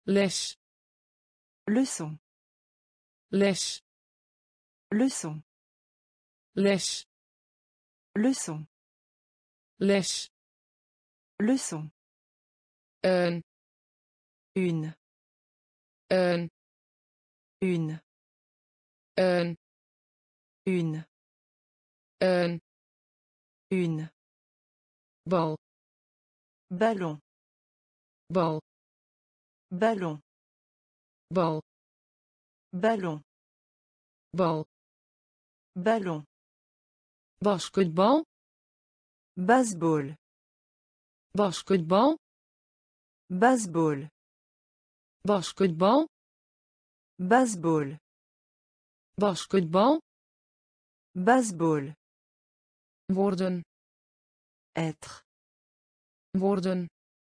les, Leçon. les, Leçon. les, Leçon. les, Leçon. een, Une. een, Une. een, Une. een, Une. bal, Ballon. bal, Ballon. bal, Ballon. bal, Ballon. basketbal, Baseball. basketbal, Baseball. basketbal, Baseball. basketbal, Baseball. worden, Être. worden,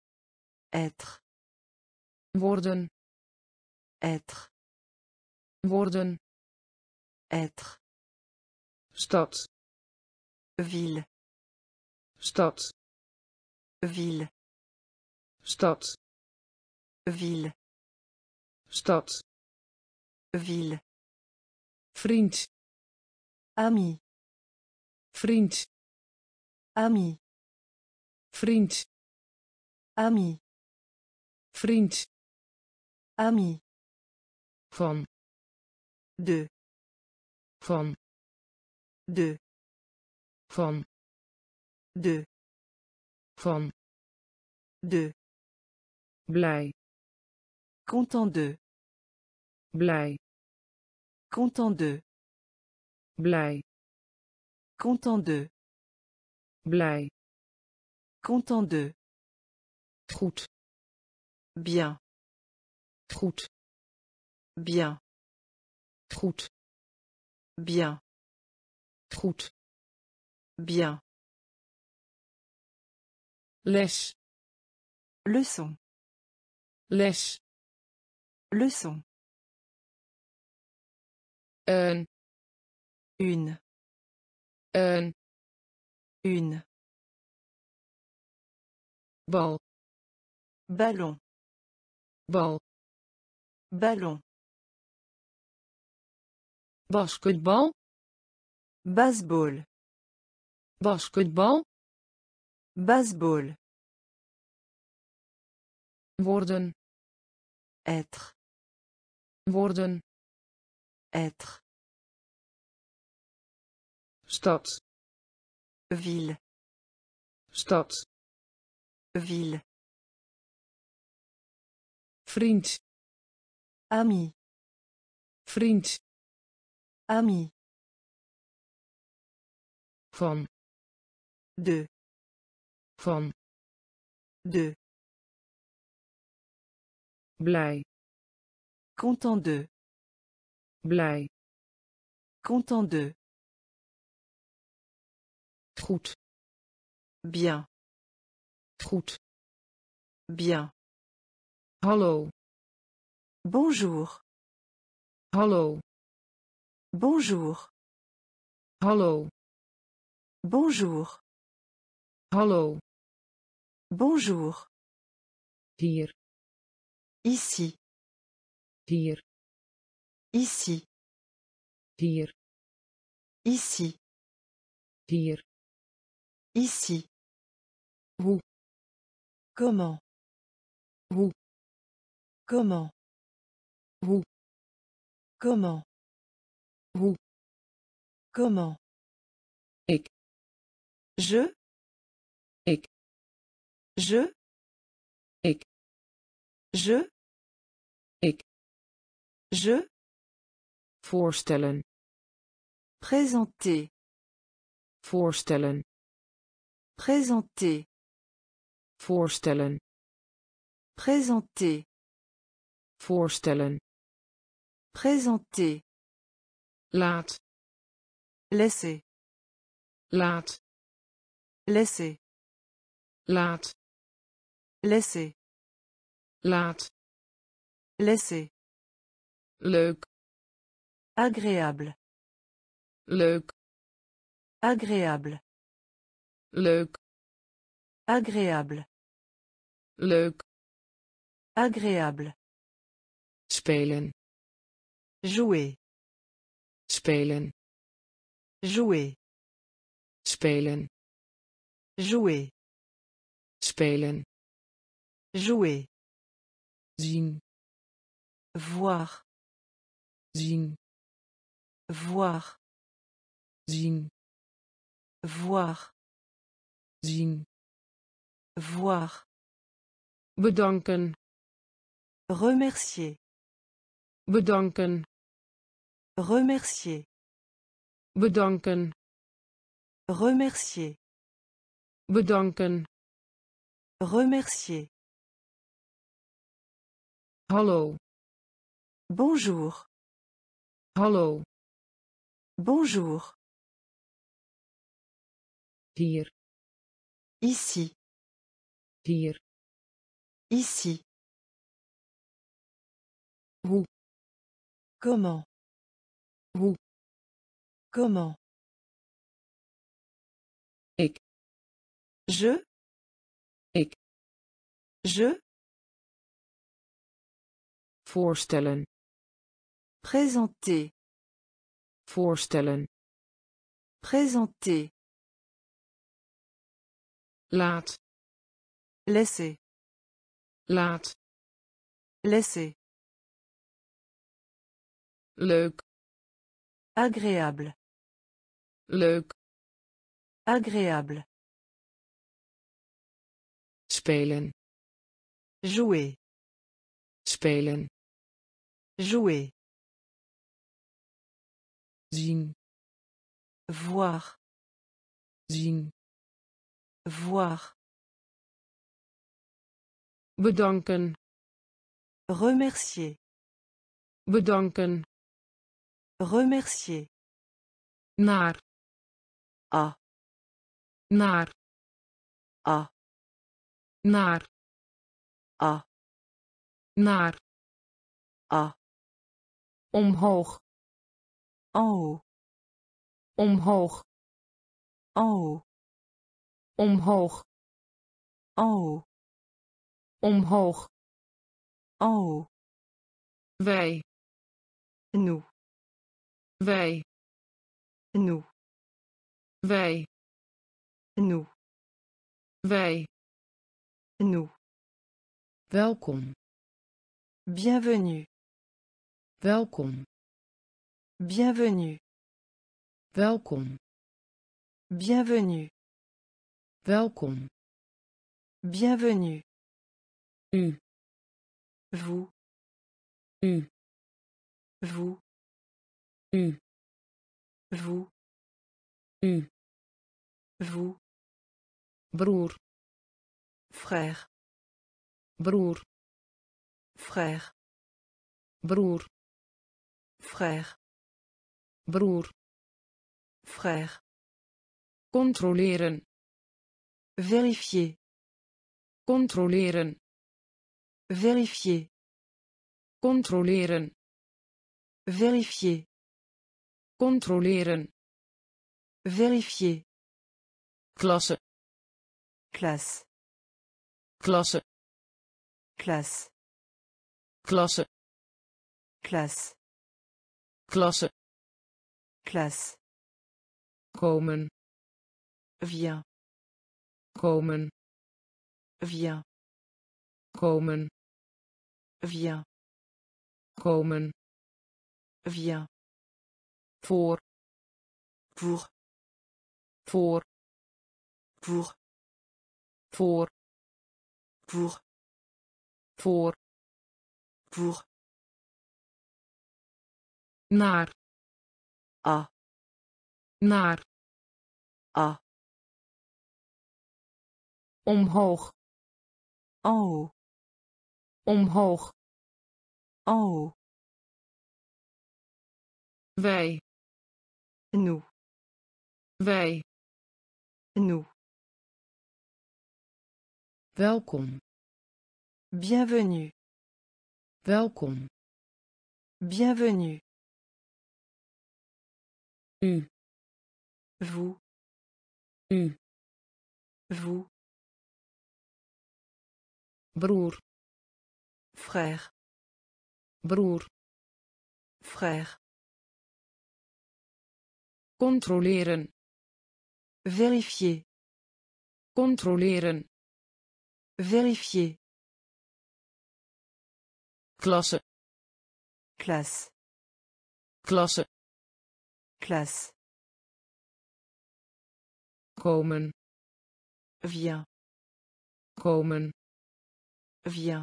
Être. worden, Être. worden, Être. stad, Ville. stad, Ville. stad, Ville. stad, Ville. vriend, Ami. vriend, Ami. vriend, Ami. vriend, Ami. van, De. van, De. van, De. van, De. blij, Content de. blij, Content de. blij, Content de. blij, Content de. goed, Bien. goed, Bien. goed, Bien. goed, Bien. les, Leçon. les, Leçon. een, Une. een, Une. bal, Ballon. bal, Ballon. basketbal, Baseball. basketbal, Baseball. worden, Être. worden, Être. stad, Ville. stad, Ville. vriend, Ami. vriend, Ami. van, De. van, De. blij, Content de. blij, Content de. goed, Bien. goed, Bien. hallo, Bonjour. hallo, Bonjour. hallo, Bonjour. hallo, Bonjour. hier, Ici. hier, Ici. hier, Ici. hier, Ici. hoe, Comment. hoe, Comment. hoe, Comment. hoe, Comment. ik, Je. ik, Je. ik, Je. ik, Je. voorstellen, Présenter. voorstellen, Présenter. voorstellen, Présenter. voorstellen, Présenter. laat, Laisser. laat, Laisser. laat, Laisser. laat, Laisser. leuk, Agréable. leuk, Agréable. leuk, Agréable. leuk, Agréable. spelen, Jouer. spelen, Jouer. spelen, Jouer. spelen, Jouer. zien, Voir. zien, Voir. zien, Voir. zien, Voir. bedanken, Remercier. bedanken, Remercier. bedanken, Remercier. bedanken, Remercier. hallo, Bonjour. hallo, Bonjour. hier, Ici. hier, Ici. hoe, Comment. hoe, Comment. ik, Je. ik, Je. voorstellen, Présenter. voorstellen, Présenter. laat, Laisser. laat, Laisser. leuk, Agréable. leuk, Agréable. spelen, Jouer. spelen, Jouer. zien, Voir. zien, Voir. bedanken, Remercier. bedanken, Remercier. naar, À. naar, À. naar, À. naar, À. omhoog, En haut. omhoog, En haut. omhoog, En haut. omhoog, En haut. wij, Nous. wij, Nous. wij, Nous. wij, Nous. welkom, Bienvenue. welkom, Bienvenue. welkom, Bienvenue. welkom, Bienvenue. u, Vous. u, Vous. u, Vous. u, Vous. broer, Frère. broer, Frère. broer, Frère. broer, Frère. controleren, Vérifier. controleren, Vérifier. controleren, Vérifier. controleren, Vérifier. klasse, Classe. klasse, Classe. klasse, Classe. klasse, Classe. komen, Viens. komen, Viens. komen, Viens. komen, Viens. voor, Pour. voor, Pour. voor, Pour. voor, Pour. naar, À. naar, À. omhoog, En haut. omhoog, En haut. wij, Nous. wij, Nous. welkom, Bienvenue. welkom, Bienvenue. u, Vous. u, Vous. broer, Frère. broer, frère, controleren, vérifier, controleren, vérifier, klasse, classe, klasse, classe, komen, viens, komen, viens,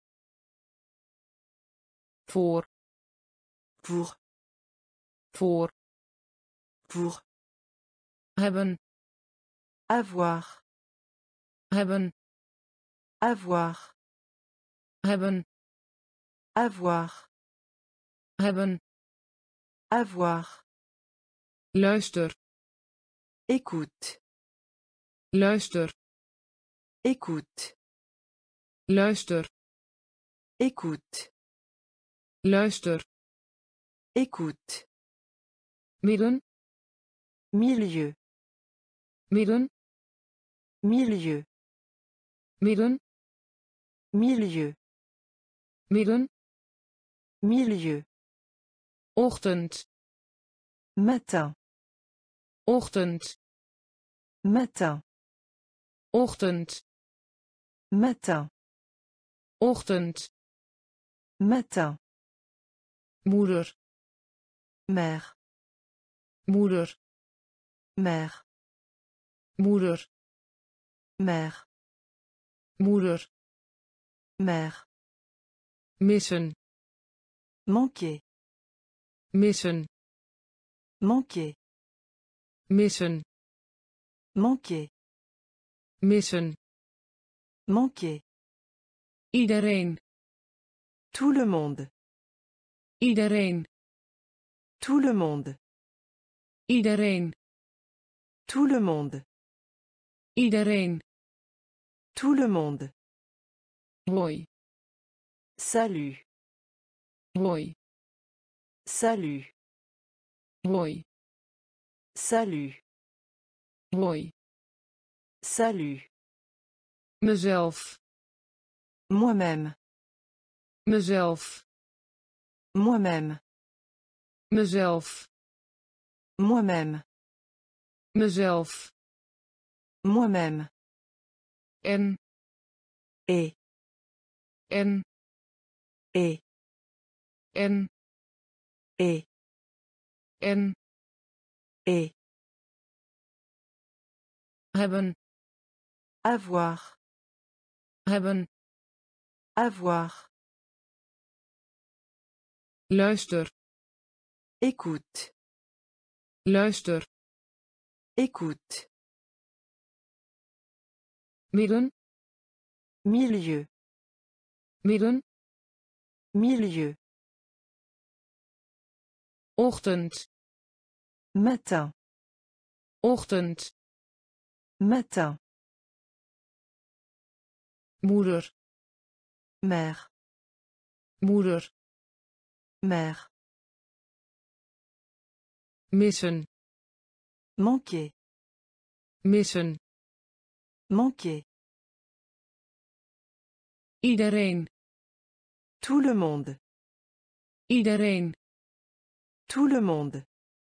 voor, pour, voor, pour, hebben, avoir, hebben, avoir, hebben, avoir, hebben, avoir, luister, écoute, luister, écoute, luister, écoute, luister, écoute, midden, milieu, midden, milieu, midden, milieu, midden, milieu, ochtend, matin, ochtend, matin, ochtend, matin, ochtend, matin, moeder, mère, moeder, mère, moeder, mère, moeder, mère, missen, manquer, missen, manquer, missen, manquer, missen, manquer, iedereen, tout le monde, iedereen, tout le monde, iedereen, tout le monde, iedereen, tout le monde, hoi, salut, hoi, salut, hoi, salut, hoi, salut, mezelf, moi-même, mezelf, moi-même, mezelf, moi-même, mezelf, moi-même, en, et, en, et, en, et, en, et, hebben, avoir, hebben, avoir, luister, écoute, luister, écoute, midden, milieu, midden, milieu, ochtend, matin, ochtend, matin, moeder, mère, moeder, mère, missen, manquer, missen, manquer, iedereen, tout le monde, iedereen, tout le monde,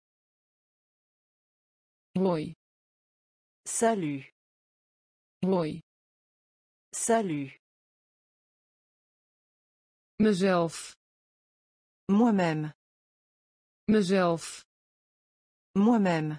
hoi, salut, hoi, salut, mezelf, moi-même, mezelf, moi-même,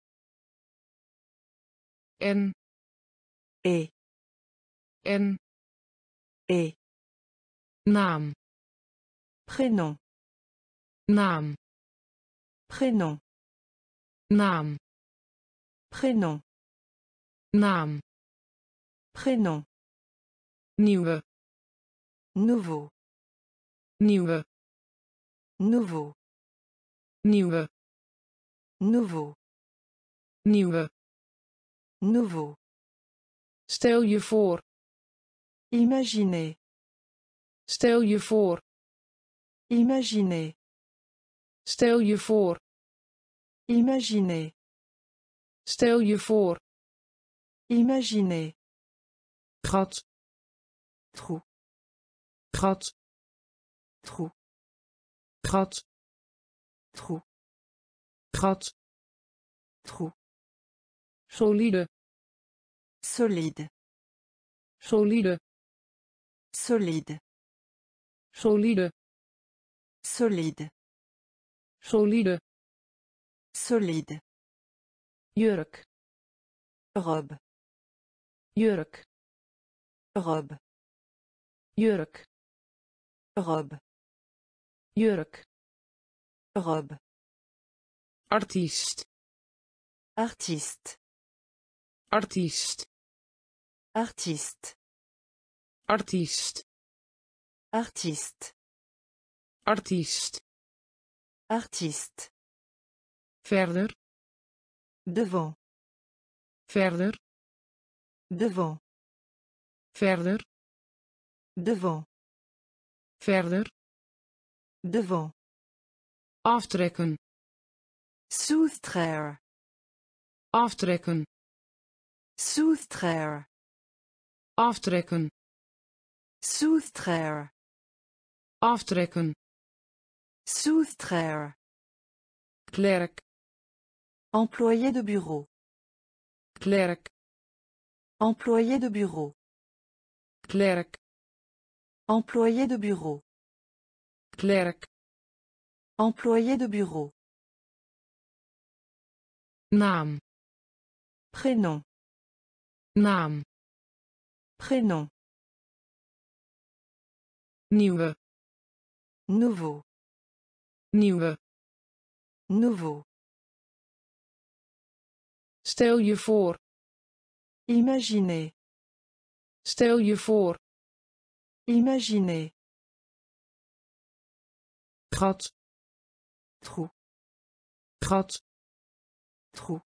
en, et, en, et, naam, prénom, naam, prénom, naam, prénom, naam, prénom, nieuwe, nouveau, nieuwe, nouveau, nieuwe, nouveau, nieuwe. nouveau, Stel je voor, imaginez, stel je voor, imaginez, stel je voor, imaginez, stel je voor, imaginez, gat, trou, gat, trou, gat, trou, gat, trou, solide, solide, solide, solide, solide, solide, solide, solide, jurk, robe, jurk, robe, jurk, robe, jurk, robe, artiest, artiste, artiest, artiste, artiest, artiste, artiest, artiste, verder, devant, verder, devant, verder, devant, verder, devant, aftrekken, soustraire, aftrekken, soustraire, aftrekken, soustraire, aftrekken, soustraire, klerk, employé de bureau, klerk, employé de bureau, klerk, employé de bureau, klerk, employé de bureau, naam, prénom, naam, prénom, nieuwe, nouveau, nieuwe. nouveau, Stel je voor, imaginez, stel je voor, imaginez, gat, trou, gat, trou,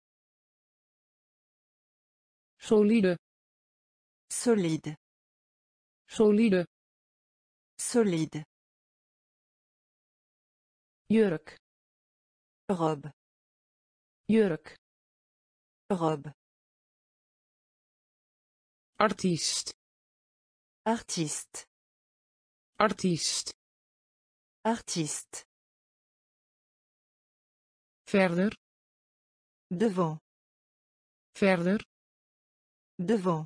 solide, solide, solide, solide, jurk, robe, jurk, robe, artiest, artiste, artiest, artiste, verder, devant, verder, devant,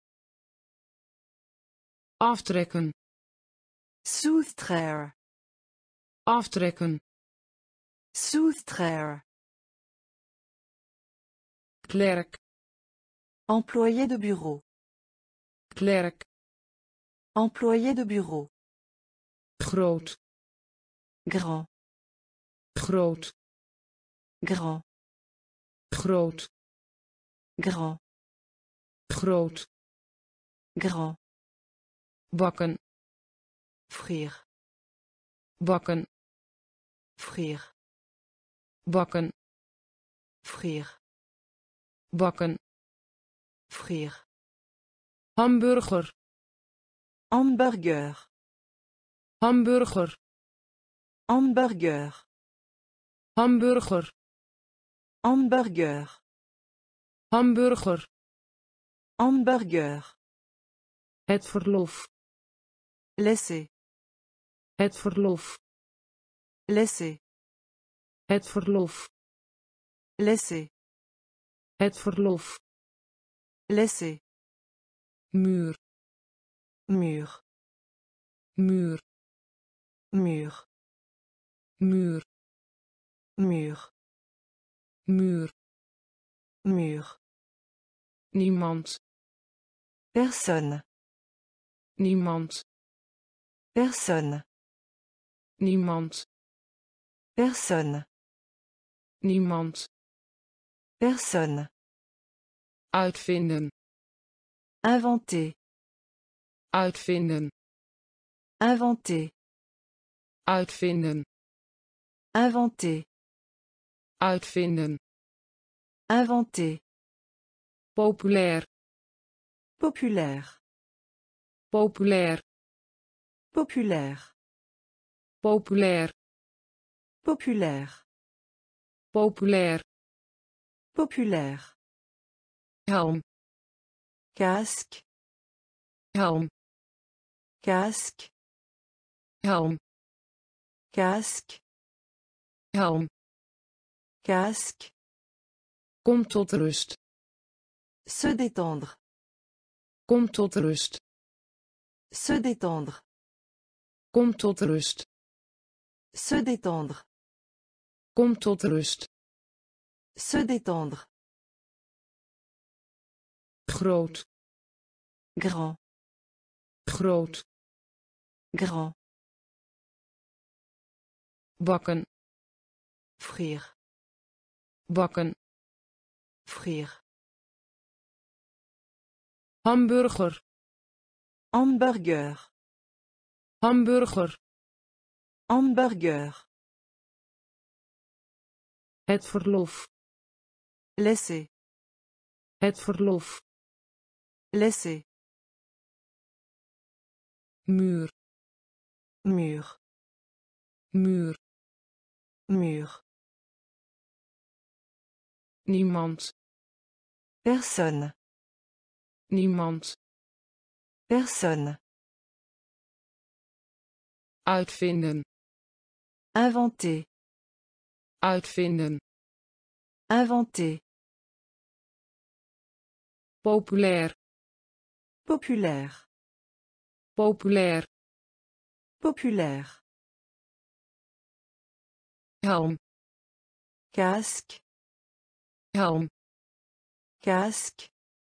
aftrekken, soustraire, aftrekken, soustraire, klerk, employé de bureau, klerk, employé de bureau, groot, grand, groot, grand, groot, grand, groot, grand, bakken, frire, bakken, frire, bakken, frire, bakken, frire, hamburger, hamburger, hamburger, hamburger, hamburger, hamburger, hamburger, hamburger, het verlof, laisser, het verlof, laisser, het verlof, laisser, het verlof, laisser, muur, mur, muur, mur, muur, mur, muur, mur, niemand, personne, niemand, personne, niemand, personne, niemand, personne, uitvinden, inventer, uitvinden, inventer, uitvinden, inventer, uitvinden, inventer, populair, populaire, populair, populaire, populair, populaire, populair, populaire, helm, casque, helm, casque, helm, casque, helm, casque, kom tot rust, se détendre, kom tot rust, se détendre, kom tot rust, se détendre, kom tot rust, se détendre, groot, grand, groot, grand, bakken, frire, bakken, frire, hamburger, hamburger, hamburger, hamburger, het verlof, laisser, het verlof, laisser, muur, mur, muur, mur, niemand, personne, niemand, personne, uitvinden, inventer, uitvinden, inventer, populair, populaire, populair, populaire, helm, casque, helm, casque,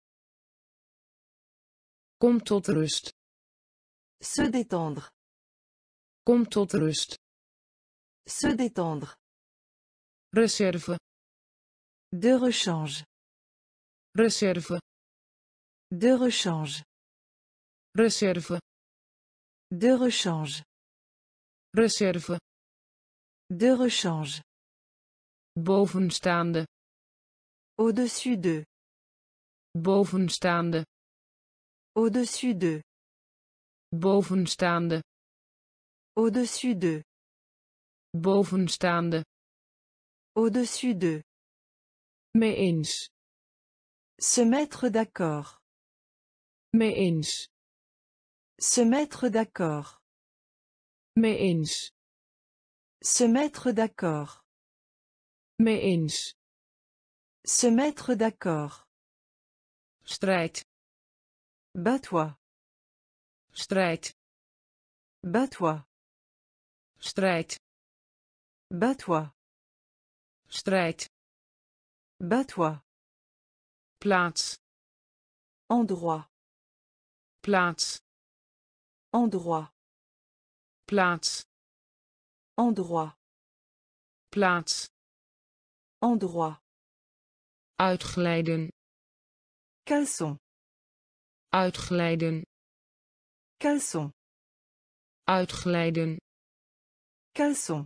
kom tot rust, se détendre, kom tot rust, se détendre, reserve, de rechange, reserve, de rechange, reserve, de rechange, reserve, de rechange, bovenstaande, au-dessus de, bovenstaande, au-dessus de, bovenstaande, au-dessus de, bovenstaande, au-dessus de, mee eens, se mettre d'accord, mee eens, se mettre d'accord, mee eens, se mettre d'accord, mee eens, se mettre d'accord, strijd, bats-toi, strijd, bats-toi, strijd, bats-toi, strijd, bats-toi, plaats, endroit, plaats, endroit, plaats, endroit, plaats, endroit, uitglijden, caleçon, uitglijden, caleçon, uitglijden, caleçon,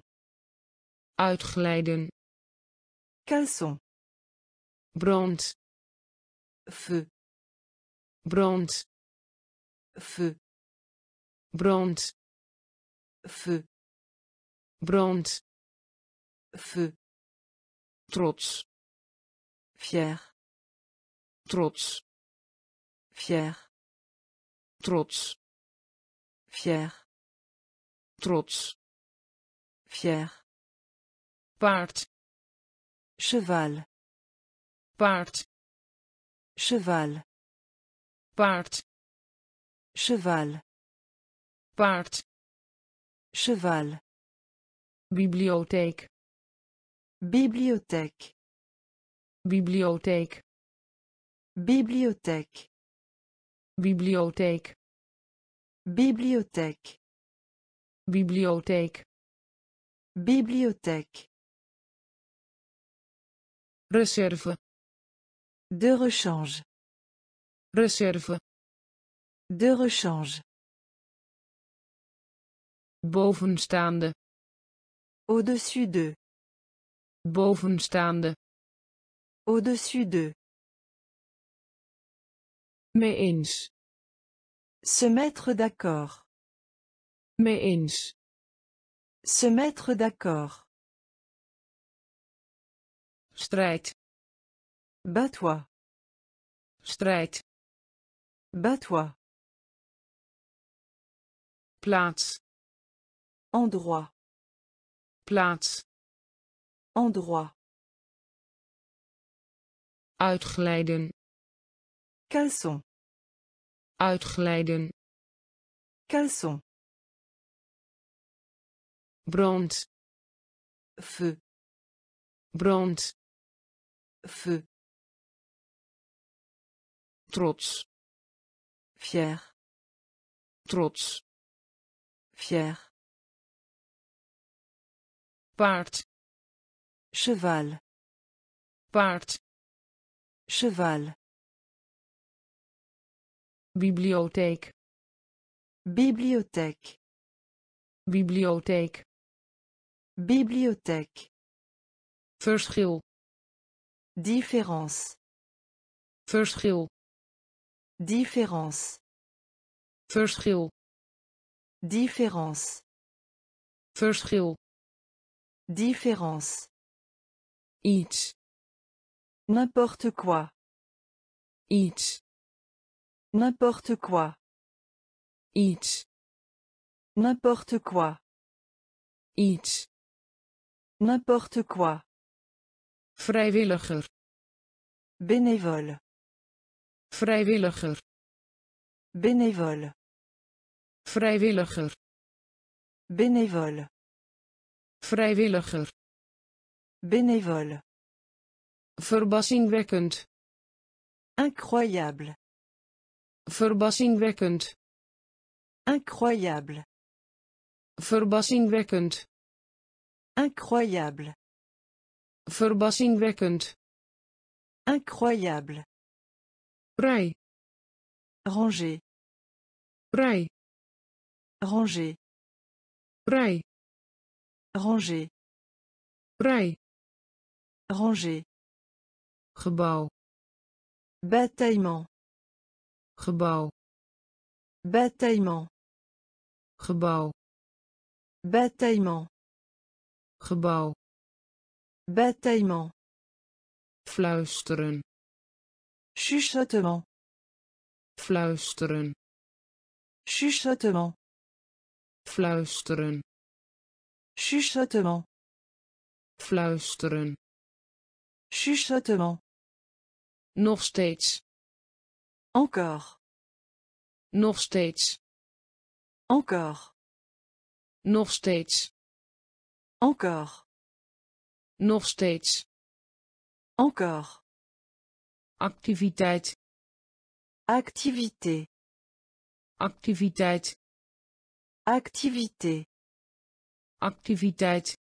uitglijden, caleçon, brand, feu, brand, feu, brand, feu, brand, feu, trots, fier, trots, fier, trots, fier, trots, fier, paard, cheval, paard, cheval, paard, cheval, paard, cheval, bibliotheek, bibliothèque, bibliotheek, bibliothèque, bibliotheek, bibliothèque, bibliotheek, bibliothèque, reserve, de rechange, reserve, de rechange, bovenstaande, au-dessus de, bovenstaande, au-dessus de, mee eens, se mettre d'accord, mee eens, se mettre d'accord, strijd, bats-toi, strijd, bats-toi, plaats, endroit, plaats, endroit, uitglijden, caleçon, uitglijden, caleçon, brand, feu, brand, feu, trots, fier, trots, fier, paard, cheval, paard, cheval, bibliotheek, bibliothèque, bibliotheek, bibliothèque, verschil, différence, verschil, différence, verschil, différence, verschil, différence, iets, n'importe quoi, iets, n'importe quoi, iets, n'importe quoi, iets, n'importe quoi, vrijwilliger, bénévole, vrijwilliger, bénévole, vrijwilliger, bénévole, vrijwilliger, bénévole, verbazingwekkend, incroyable, verbazingwekkend, incroyable, verbazingwekkend, incroyable, verbazingwekkend, incroyable, rij, ranger, rij, ranger, rij, ranger, rij, ranger, gebouw, bataillement, gebouw, bataillement, gebouw, bataillement, gebouw, bataillement, fluisteren, chuchotement, fluisteren, chuchotement, fluisteren, chuchotement, fluisteren, chuchotement, nog steeds, encore, nog steeds, encore, nog steeds, encore, nog steeds, encore, activiteit, activité, activiteit, activité, activiteit,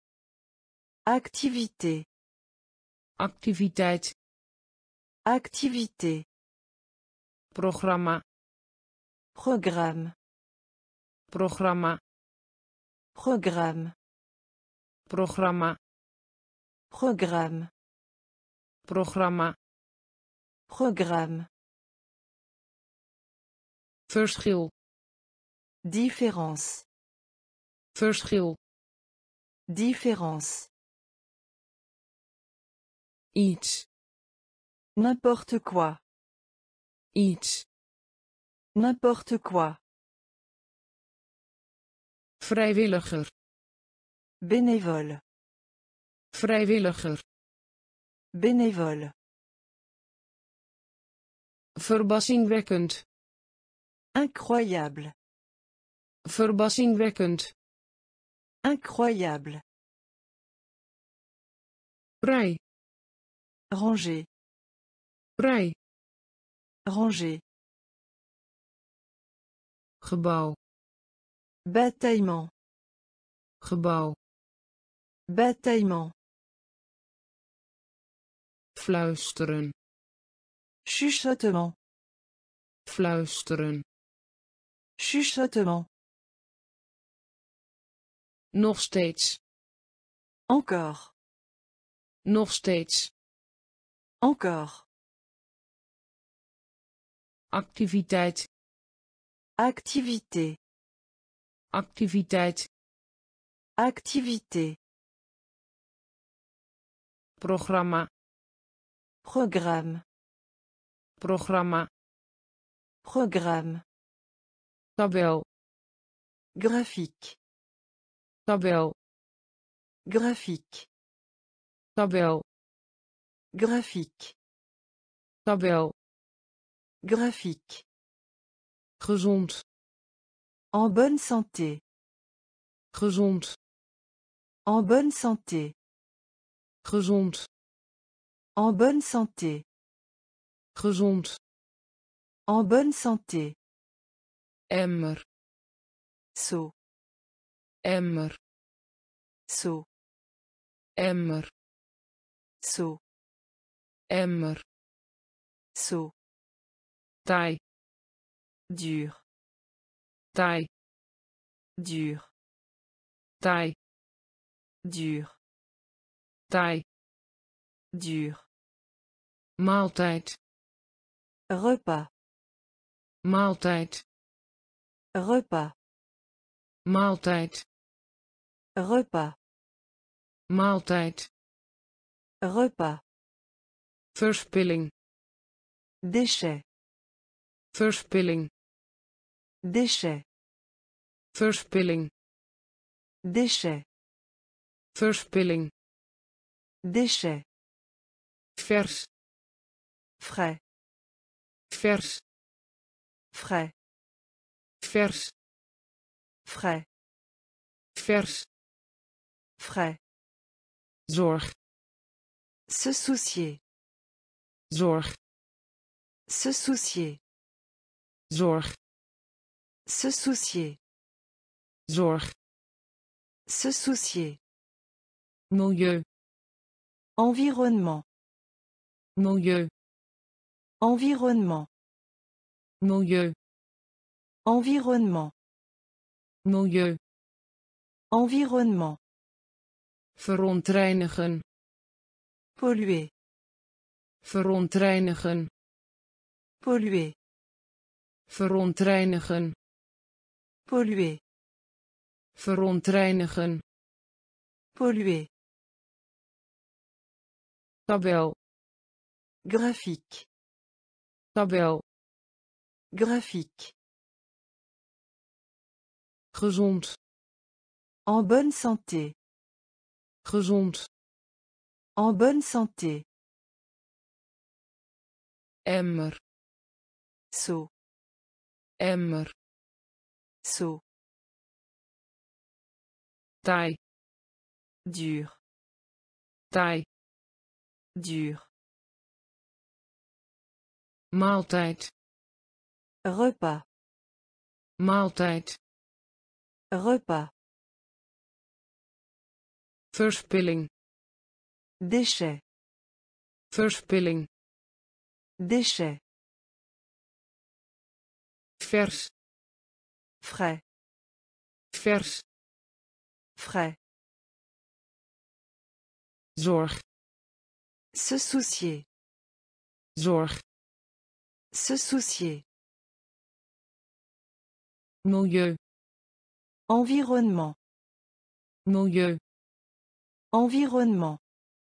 activité, activiteit, activité, programma, programme, programma, programme, programma, programme, programma, programme, verschil, différence, verschil, différence, iets, n'importe quoi, iets, n'importe quoi, vrijwilliger, bénévole, vrijwilliger, bénévole, verbazingwekkend, incroyable, verbazingwekkend, incroyable, rij, ranger, rij, ranger, gebouw, bataillement, gebouw, bataillement, fluisteren, chuchotement, fluisteren, chuchotement, nog steeds, encore, nog steeds, encore, activiteit, activité, activiteit, activité, programma, programme, programma, programme, tabel, graphique, tabel, Graphique. tabel, Graphique. tabel, Graphique. gezond, En bonne santé. gezond, En bonne santé. gezond, En bonne santé. gezond, En bonne santé. emmer, Seau. emmer, Seau. emmer, Seau. emmer, Seau. taille, Dur. taille, Dur. taille, Dur. taille, Dur. maaltijd, Repas. maaltijd, Repas. maaltijd, Repas. maaltijd, Repas. verspilling, Déchet. verspilling, Déchet. verspilling, Déchet. verspilling, Déchet. vers, Frais. vers, Frais. vers, Frais. vers, Frais. zorg, Se soucier. zorg, Se soucier. zorg, Se soucier. zorg, Se soucier. milieu, Environnement. milieu, Environnement. milieu, Environnement. milieu, Environnement. verontreinigen, Polluer. verontreinigen, Polluer. verontreinigen, Polluer. verontreinigen, Polluer. tabel, Graphique. tabel, Graphique. gezond, En bonne santé. gezond, En bonne santé. emmer, Seau. emmer, Seau. taille, Dur. taille, Dur. maaltijd, Repas. maaltijd, Repas. verspilling, Déchet. verspilling, Déchet. vers, Frais. vers, Frais. zorg, Se soucier. zorg, Se soucier. milieu, Environnement. milieu, Environnement.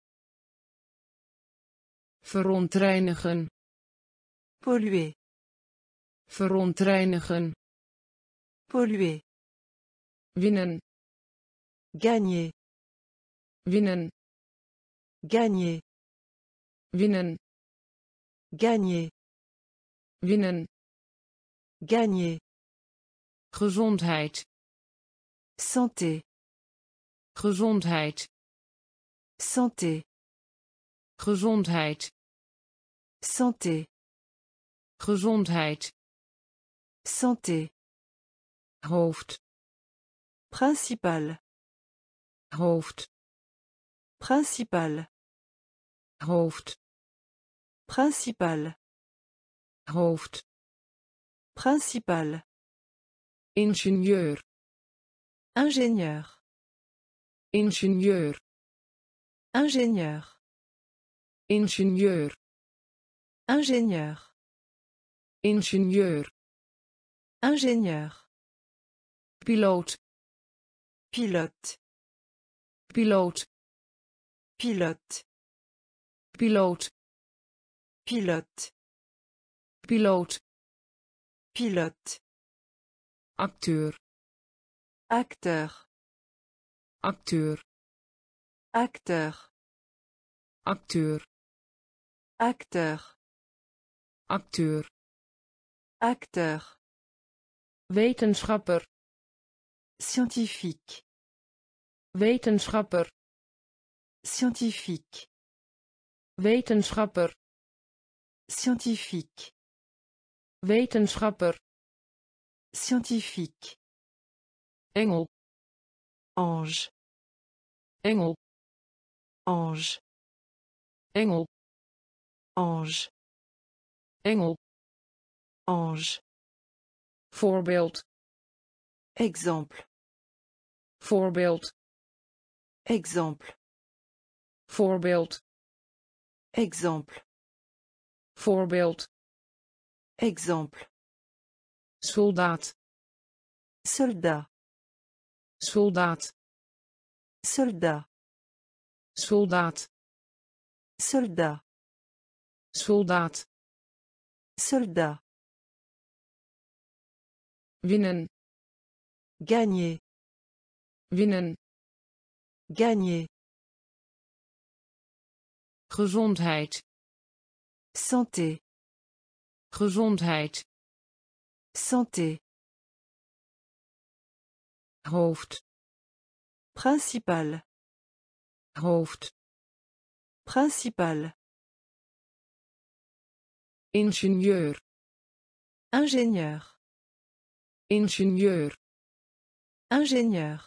verontreinigen, Polluer. verontreinigen, Polluer. winnen, Gagner. winnen, Gagner. winnen, Gagner. winnen, Gagner. gezondheid, Santé. gezondheid, Santé. gezondheid, Santé. gezondheid, Santé. hoofd, Principal. hoofd, Principal. hoofd, Principal. hoofd, Principal. ingenieur, Ingénieur. ingenieur, Ingénieur. ingenieur, Ingénieur. ingenieur, Ingénieur. piloot, Pilote. piloot, Pilote. piloot, Pilote. piloot, Pilote. acteur, Acteur. acteur, Acteur. acteur, Acteur. acteur, Acteur. wetenschapper, Scientifique. wetenschapper, Scientifique. wetenschapper, Scientifique. wetenschapper, Scientifique. engel, Ange. engel, Ange. engel, Ange. engel, Ange. voorbeeld, Exemple. voorbeeld, Exemple. voorbeeld, Exemple. voorbeeld, Exemple. soldaat, Soldat. soldaat, Soldat. soldaat, Soldat. soldaat, Soldat. winnen, Gagner. winnen, Gagner. gezondheid, Santé. gezondheid, Santé. hoofd, Principal. hoofd, Principal. ingenieur, Ingénieur. ingenieur, Ingénieur.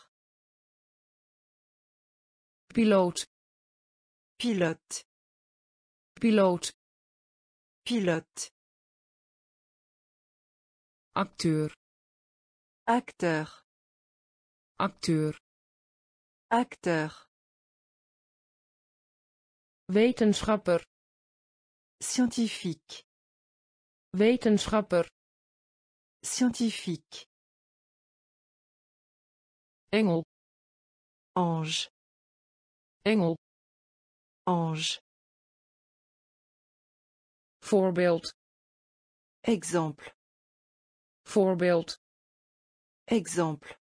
piloot, Pilote. piloot, Pilote. acteur, Acteur. acteur, Acteur. wetenschapper, Scientifique. wetenschapper, Scientifique. engel, Ange. engel, Ange. voorbeeld, Exemple. voorbeeld, Exemple.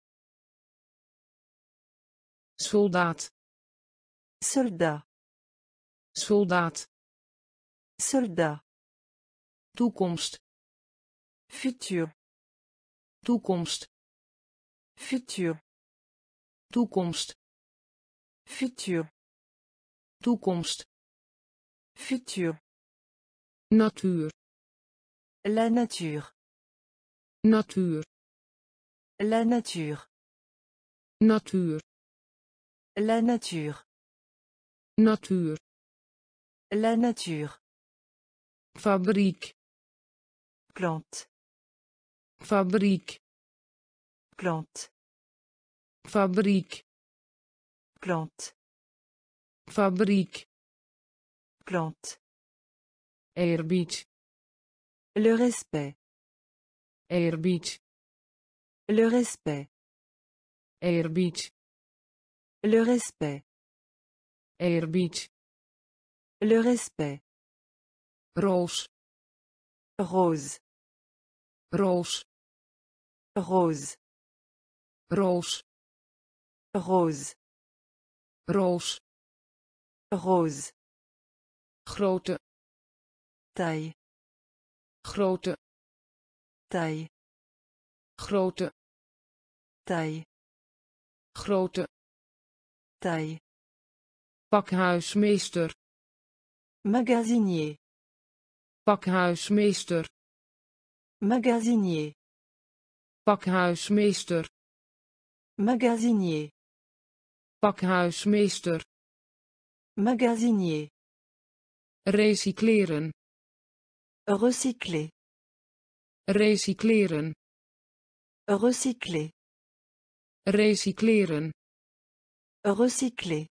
soldaat, Soldat. soldaat, Soldat. toekomst, Futur. toekomst, Futur. toekomst, Futur. toekomst, Futur. natuur, La nature. natuur, La nature. natuur, La nature. natuur, La nature. fabriek, Plante. fabriek, Plante. fabriek, Plante. fabriek, Plante. eerbied, Le respect. eerbied, Le respect. eerbied, Le respect. eerbied, Le respect. roos, Rose. roos, Rose. roos, Rose. roos, Rose. grote, Taille. grote, Taille. grote, Taille. grote, Taille. pakhuismeester, Magasinier. pakhuismeester, Magasinier. pakhuismeester, Magasinier. pakhuismeester, Magasinier. recycleren, Recycler. recycleren, Recycler. recycleren, Recycler.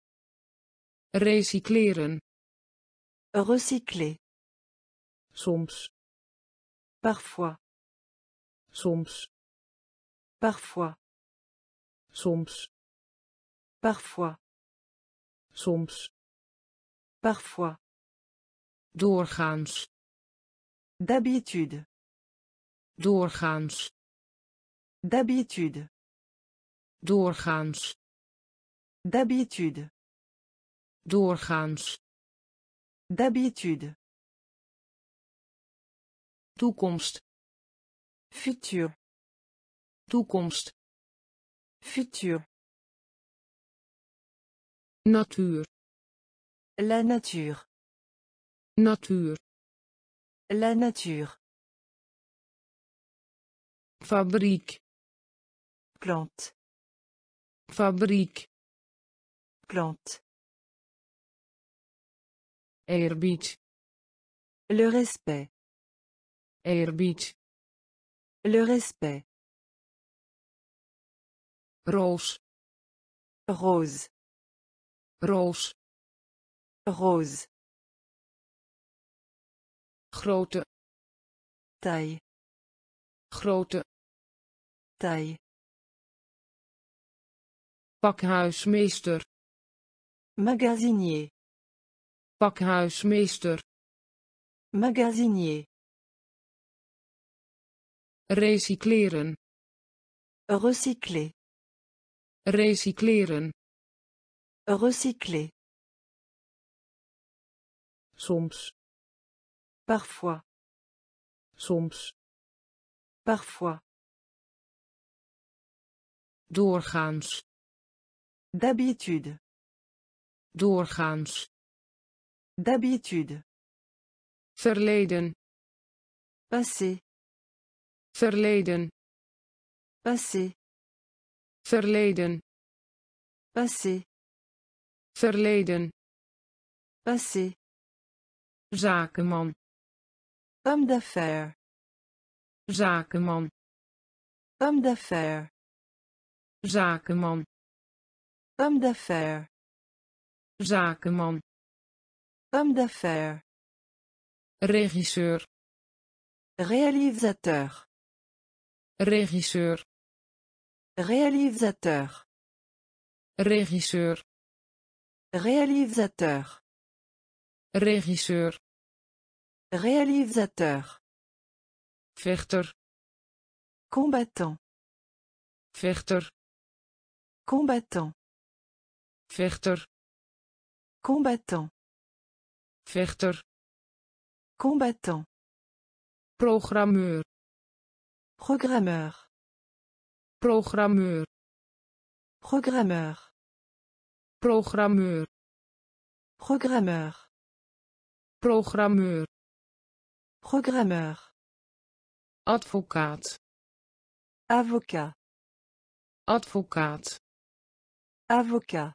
recycleren, Recycler. soms, Parfois. soms, Parfois. soms, Parfois. soms, Parfois. doorgaans, D'habitude. doorgaans, D'habitude. doorgaans, D'habitude. doorgaans, d'habitude, toekomst, futur, toekomst, futur, natuur, la nature, natuur, la nature, fabriek, plante, fabriek, plante, eerbied, le respect, eerbied, le respect, roos, rose, roos, rose, grote, taille, grote, taille, pakhuismeester, magasinier, pakhuismeester, magasinier, recycleren, recycler, recycleren, recycler, soms, parfois, soms, parfois, doorgaans, d'habitude, doorgaans, d'habitude, verleden, passé, verleden, passé, verleden, passé, verleden, passé, zakenman, homme d'affaires, zakenman, homme d'affaires, zakenman, homme d'affaires, zakenman, homme d'affaires, regisseur, réalisateur, regisseur, réalisateur, regisseur, réalisateur, regisseur, réalisateur, vechter, combattant, vechter, combattant, vechter, combattant, vechter, combattant, programmeur, programmeur, programmeur, programmeur, programmeur, programmeur, programmeur, programmeur, advocaat, avocat, advocaat, avocat,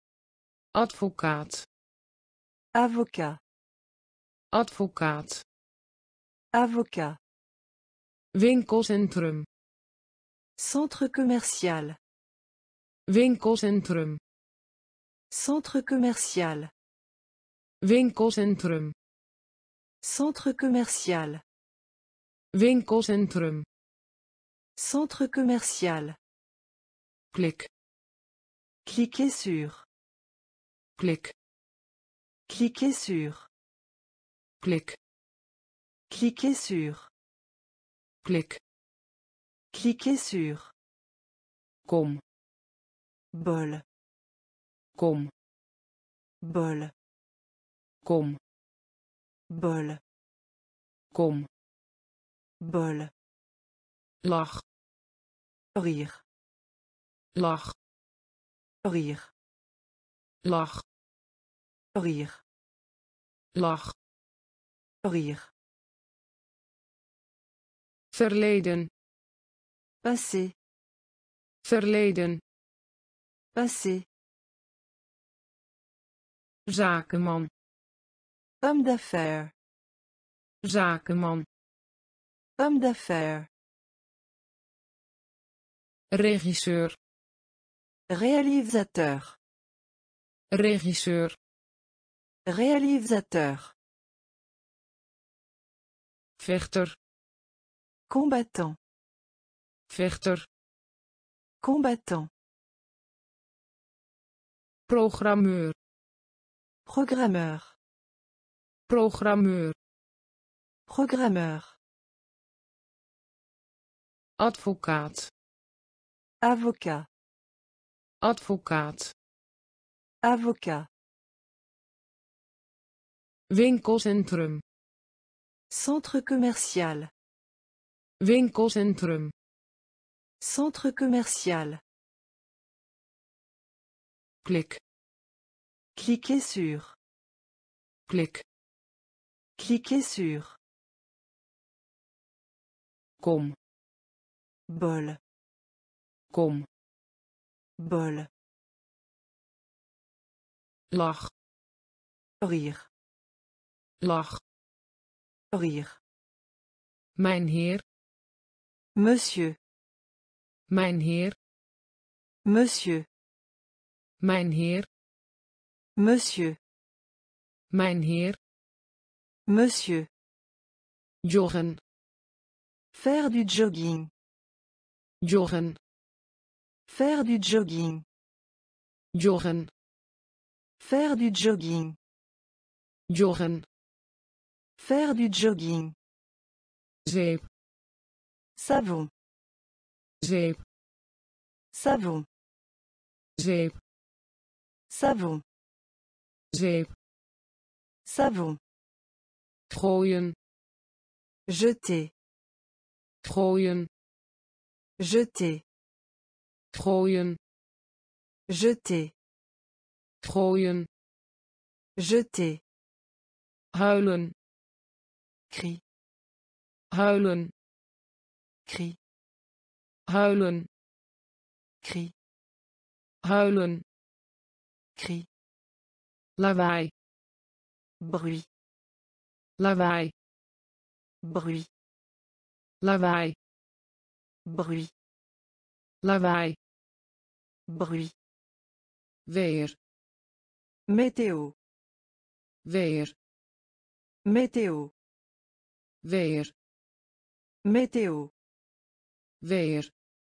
advocaat, avocat, advocaat, avocat, winkelcentrum, centre commercial, winkelcentrum, centre commercial, winkelcentrum, centre commercial, winkelcentrum, centre commercial, klik, cliquez sur, klik, cliquez sur, klik, cliquez sur, klik, cliquez sur, kom, bol, kom, bol, kom, bol, kom, bol, lach, rire, lach, rire, lach, rire, lach, rire, verleden, passé, verleden, passé, zakenman, homme d'affaires, zakenman, homme d'affaires, regisseur, réalisateur, regisseur, réalisateur, vechter, combattant, vechter, combattant, programmeur, programmeur, programmeur, programmeur, advocaat, avocat, advocaat, avocat, Winkelcentrum. Centre commercial. Winkelcentrum. Centre commercial. Klik. Cliquez sur. Klik. Cliquez sur. Kom. Bol. Kom. Bol. Lach. Rire. Lach. Rire. Mijn heer. Monsieur. Mijn heer. Monsieur. Mijn heer. Monsieur. Mijn heer. Monsieur. Joggen. Faire du jogging. Joggen. Faire du jogging. Joggen. Faire du jogging. Joggen. Faire du jogging. Zeep. Savon. Zeep. Savon. Zeep. Savon. Zeep. Savon. Gooien. Jeter. Gooien. Jeter. Gooien. Jeter. Gooien. Jeter. Huilen. Cri. Huilen. Cri. Huilen. Cri. Huilen. Cri. Lawaai. Bruit. Lawaai. Bruit. Lawaai. Bruit. Lawaai. Bruit. Weer. Météo. Weer. Météo. Weer. Météo. Weer.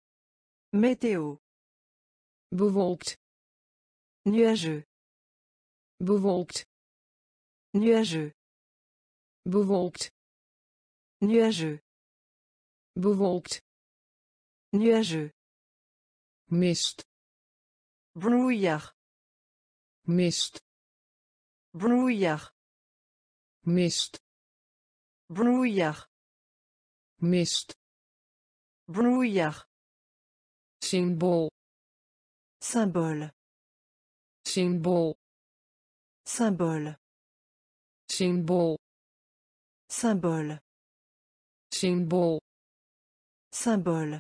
Météo. Bewolkt. Nuageux. Bewolkt. Nuageux. Bewolkt. Nuageux. Bewolkt. Nuageux. Mist. Brouillard. Mist. Brouillard. Mist. Brouillard. Mist. Brouillard. Symbool. Symbole. Symbool. Symbole. Symbool. Symbole. Symbool. Symbole.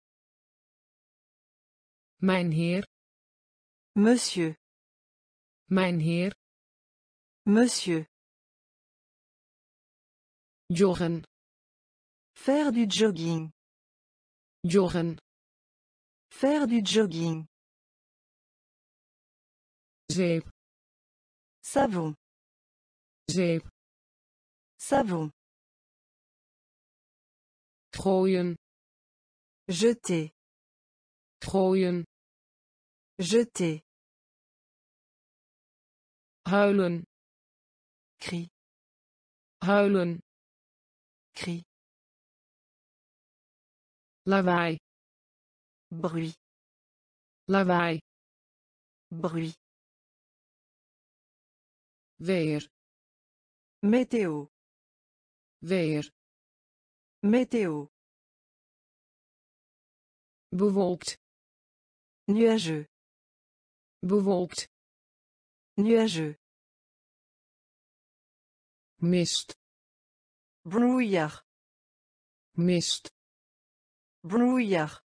Mijn heer. Monsieur. Mijn heer. Monsieur. Joggen. Faire du jogging. Joggen. Faire du jogging. Zeep. Savon. Zeep. Savon. Gooien. Jeter. Gooien. Jeter. Huilen. Cri. Huilen. Cri. Lawaai. Bruit. Lawaai. Bruit. Weer. Météo. Weer. Météo. Bewolkt. Nuageux. Bewolkt. Nuageux. Mist. Brouillard. Mist. Brouillard.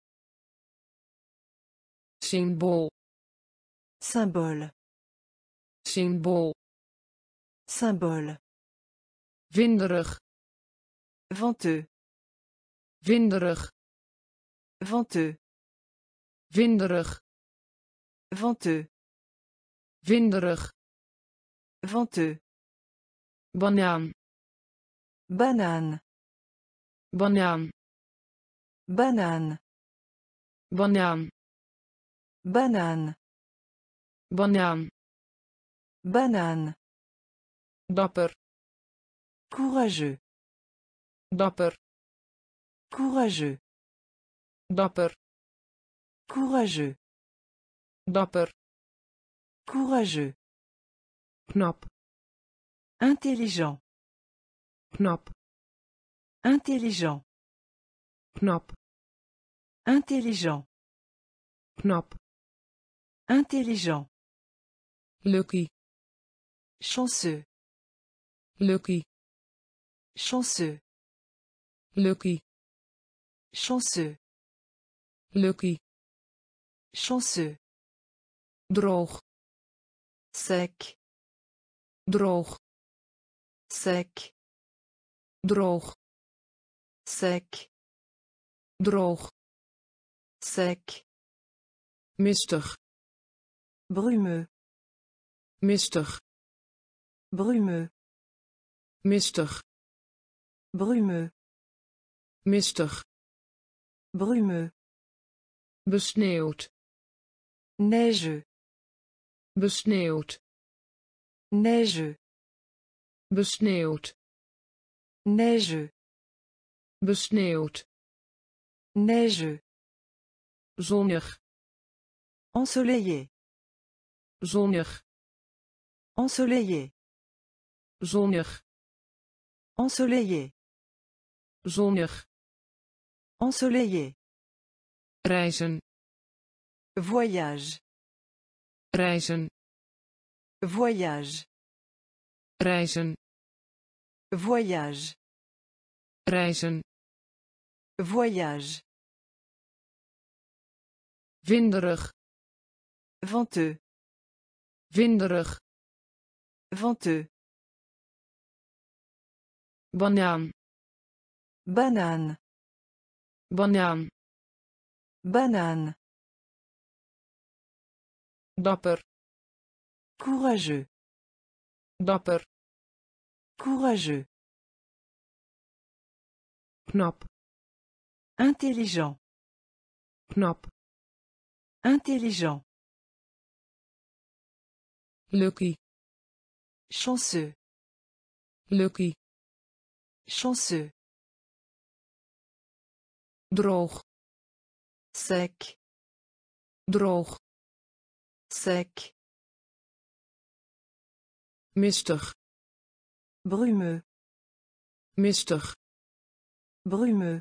Symbool. Symbole. Symbool. Symbole. Winderig. Venteux. Winderig. Venteux. Winderig. Venteux. Winderig. Venteux. Banaan. Banane. Banaan. Banane. Banaan. Banane. Banaan. Banane. Dapper. Courageux. Dapper. Courageux. Dapper. Courageux. Dapper. Courageux. Knap. Intelligent. knap, Intelligent. knap, Intelligent. knap, Intelligent. lucky, Chanceux. lucky, Chanceux. lucky, Chanceux. lucky, Chanceux. droog, Sec. droog, Sec. droog, Sec. droog, Sec. mistig, Brumeux. mistig, Brumeux. mistig, Brumeux. mistig, Brumeux. besneeuwd, Neigeux. besneeuwd, Neigeux. besneeuwd, Neigeux. besneeuwd, Neigeux. zonnig, Ensoleillé. zonnig, Ensoleillé. zonnig, Ensoleillé. zonnig, Ensoleillé. reizen, Voyage. reizen, Voyage. reizen, Voyage. reizen, Voyage. winderig, Venteux. winderig, Venteux. banaan, Banane. banaan, Banane. dapper, Courageux. dapper, Courageux. knap, Intelligent. knap, Intelligent. lucky, Chanceux. lucky, Chanceux. droog, Sec. droog, Sec. mistig, Brumeux. mistig, Brumeux.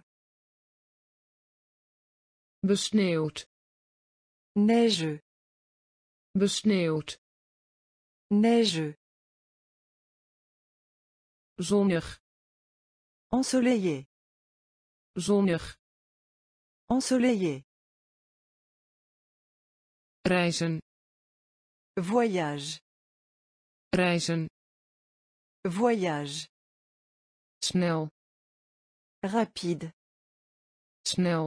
besneeuwd, Neigeux. besneeuwd, Neigeux. zonnig, Ensoleillé. zonnig, Ensoleillé. reizen, Voyage. reizen, Voyage. snel, Rapide. snel,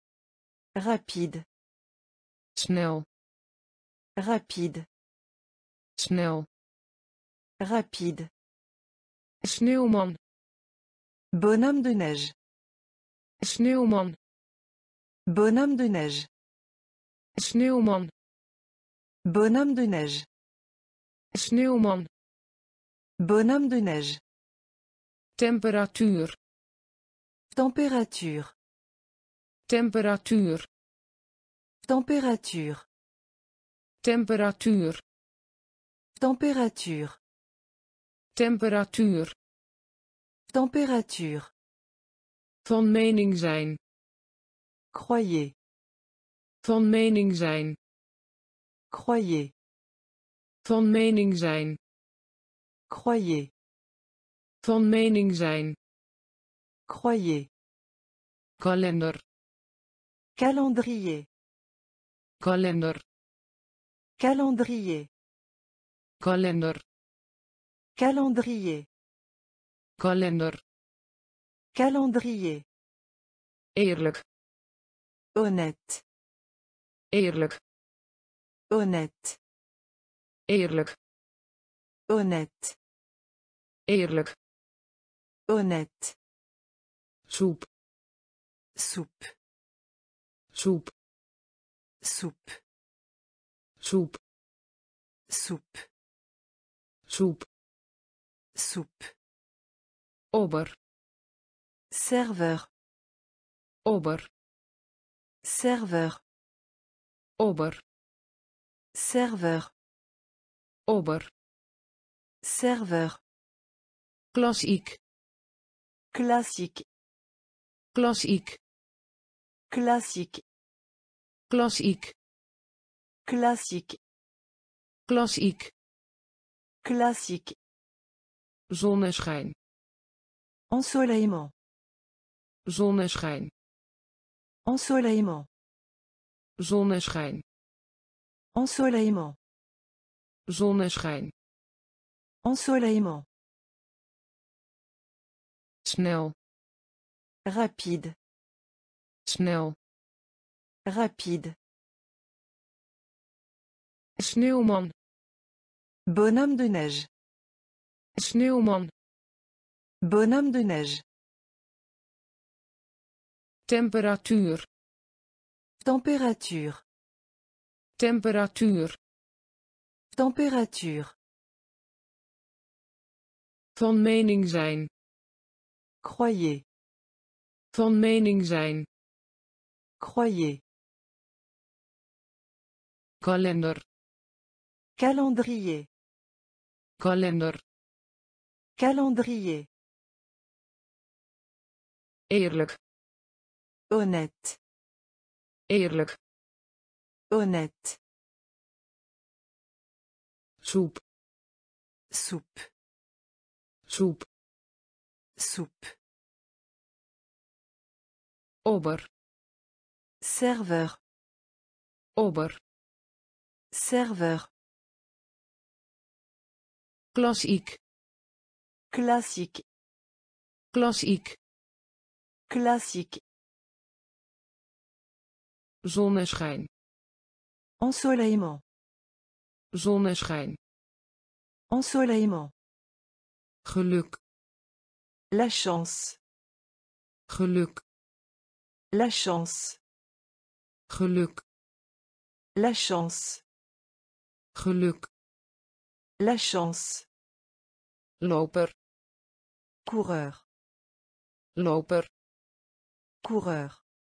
Rapide. snel, Rapide. snel, Rapide. sneeuwman, Bonhomme de neige. sneeuwman, Bonhomme de neige. sneeuwman, Bonhomme de neige. sneeuwman, Bonhomme de neige. temperatuur, Température. temperatuur, Température. temperatuur, Température. temperatuur, Température. van mening zijn, Croyez. van mening zijn, Croyez. van mening zijn, Croyez. van mening zijn, Croyez. kalender, Calendrier. kalender, Calendrier. kalender, Calendrier. kalender, Calendrier. eerlijk, Honnête. eerlijk, Honnête. eerlijk, Honnête. eerlijk, Honnête. soep, Soupe. soep, Soupe. soep, Soupe. soep, Soupe. ober, Serveur. ober, Serveur. ober, Serveur. ober, Serveur. Klassiek. Classique. Klassiek. Classique. Klassiek. Classique. Klassiek. Classique. Zonneschijn. Ensoleillement. Zonneschijn. Ensoleillement. Zonneschijn. Ensoleillement. Zonneschijn. Ensoleillement. Snel. Rapide. Snel. Rapide. Sneeuwman. Bonhomme de neige. Sneeuwman. Bonhomme de neige. Temperatuur. Température. Temperatuur. Température. Van mening zijn. Croyez. Van mening zijn. Croyez. Kalender. Calendrier. Kalender. Calendrier. Eerlijk. Honnête. Eerlijk. Honnête. Soep. Soupe. Soep. Soupe. Ober. Serveur. Ober. Serveur. Klassiek. Classique. Klassiek. Classique. Zonneschijn. Ensoleillement. Zonneschijn. Ensoleillement. Geluk. La chance. Geluk. La chance. Geluk. La chance. Geluk. La chance. Loper. Coureur. Loper. Coureur.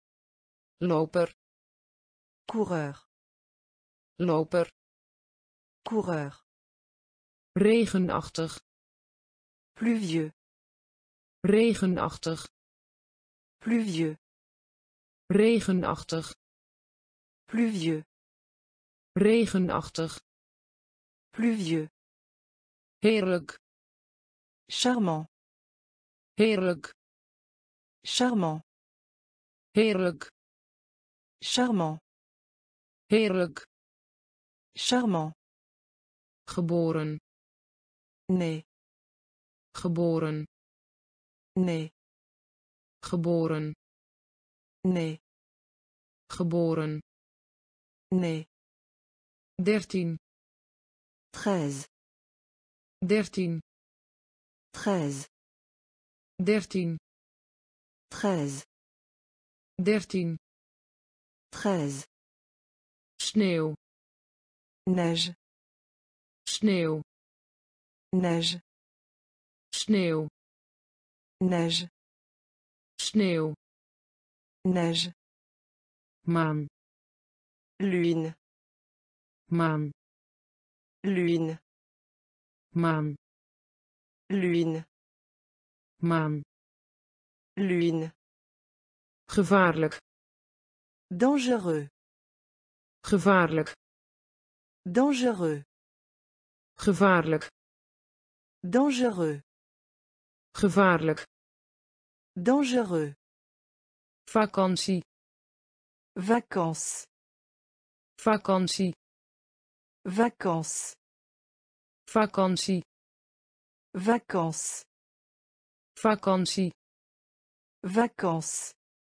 Loper. Coureur. Loper. Coureur. Regenachtig. Pluvieux. Regenachtig. Pluvieux. Regenachtig. Pluvieux. Regenachtig. Pluvieux. Heerlijk. Charmant. Heerlijk. Charmant. Heerlijk. Charmant. Heerlijk. Charmant. Geboren. Né. Geboren. Né. Geboren. Né. Geboren. Né. 13. 13. 13. 13. 13. 13. 13. 13. Sneeuw. Neige. Sneeuw. Neige. Sneeuw. Neige. Sneeuw. Neige. Maan. Lune. Maan. Lune. Maan. Lune. Maan. Lune. Gevaarlijk. Dangereux. Gevaarlijk. Dangereux. Gevaarlijk. Dangereux. Gevaarlijk. Dangereux. Vakantie. Vacances. Vakantie. Vacances. Vakantie. Vacances. Vakantie. Vacances.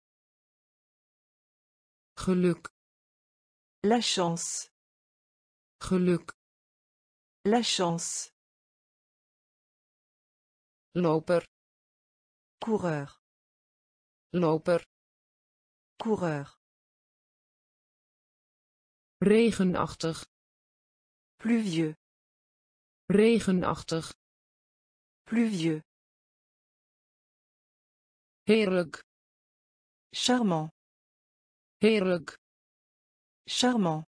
Geluk. La chance. Geluk. La chance. Loper. Coureur. Loper. Coureur. Regenachtig. Pluvieux. Regenachtig. Pluvieux. Heerlijk. Charmant. Heerlijk. Charmant.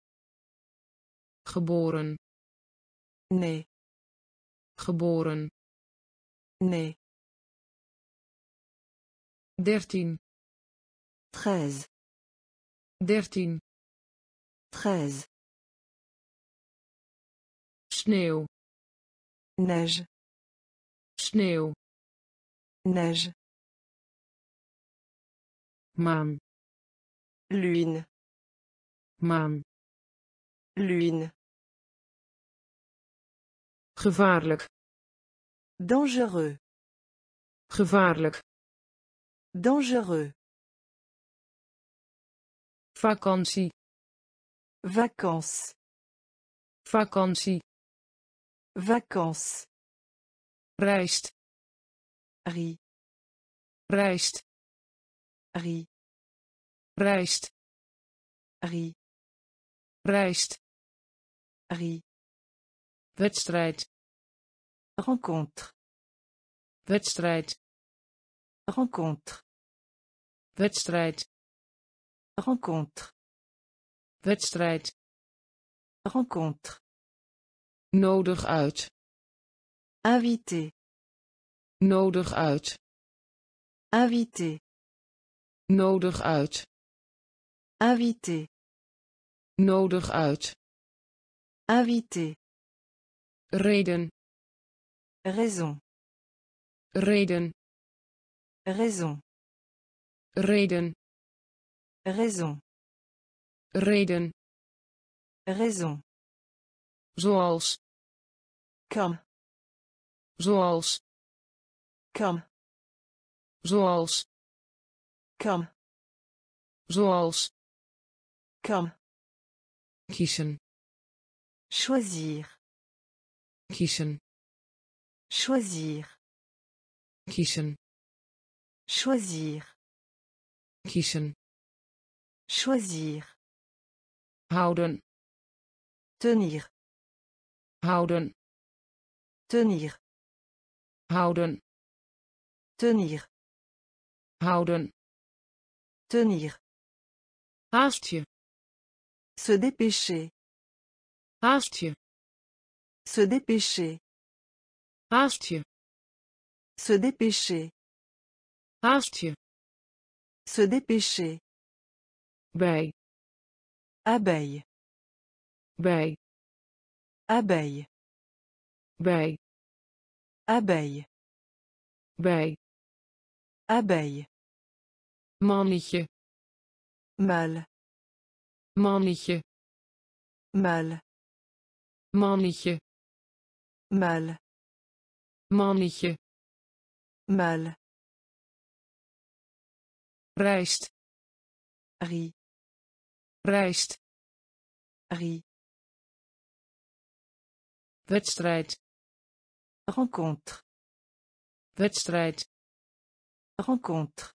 Geboren. Né. Geboren. Né. 13. 13. 13. 13. Sneeuw. Neige. Sneeuw. Neige. Maan. Lune. Maan. Lune. Gevaarlijk. Dangereux. Gevaarlijk. Dangereux. Vakantie. Vacances. Vakantie. Vacances. Rijst. Riz. Rijst. Riz. Rijst. Riz. Rijst. Riz. Wedstrijd. Rencontre. Wedstrijd. Rencontre. Wedstrijd. Rencontre. Wedstrijd. Rencontre. Nodig uit. Invité. Nodig uit. Invité. Nodig uit. Invité. Nodig uit. Invité. Reden. Raison. Reden. Raison. Reden. Raison. Reden. Raison. Zoals. Comme. Zoals. Comme. Zoals. Comme. Zoals. Comme. Kiezen. Choisir. Kiezen. Choisir. Kiezen. Choisir. Kiezen. Choisir. Houden. Tenir. Houden. Tenir. Houden. Tenir. Houden. Tenir. Haast je. Se dépêcher. Haast je. Se dépêcher. Haast je. Se dépêcher. Haast je. Se dépêcher. Bij. Abeille. Bij. Abeille. Bij. Abeille. Bij. Abeille. Mannetje. Mâle. Mannetje. Mâle. Mannetje. Mâle. Mannetje. Mâle. Rijst. Riz. Rijst. Riz. Wedstrijd. Rencontre. Wedstrijd. Rencontre.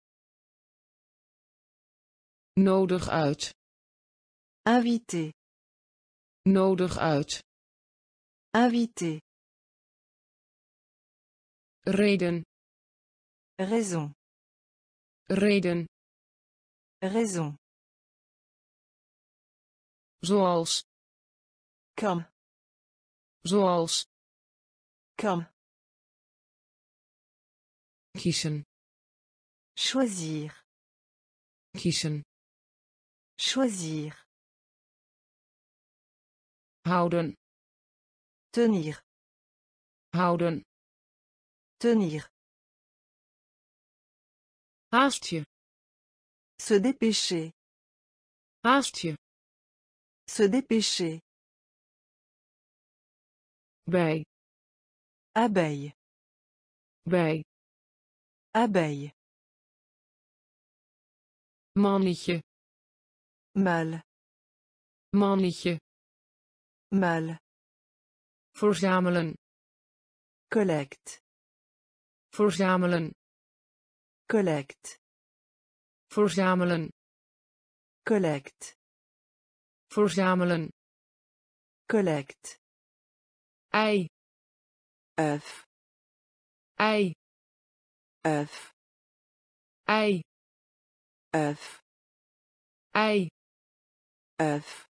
Nodig uit. Invité. Nodig uit. Invité. Reden. Raison. Reden. Raison. Zoals. Comme. Zoals. Comme. Kiezen. Choisir. Kiezen. Choisir. Houden. Tenir. Houden. Tenir. Haast je. Se dépêcher. Haast je. Se dépêcher. Bij. Abeille. Bij. Abeille. Mannetje. Mâle. Mannetje. Mâle. Verzamelen. Collecte. Verzamelen. Collecte. Verzamelen. Collecte. Verzamelen. Collecte. Ei. œuf. Ei. œuf. Ei. œuf. Ei. œuf.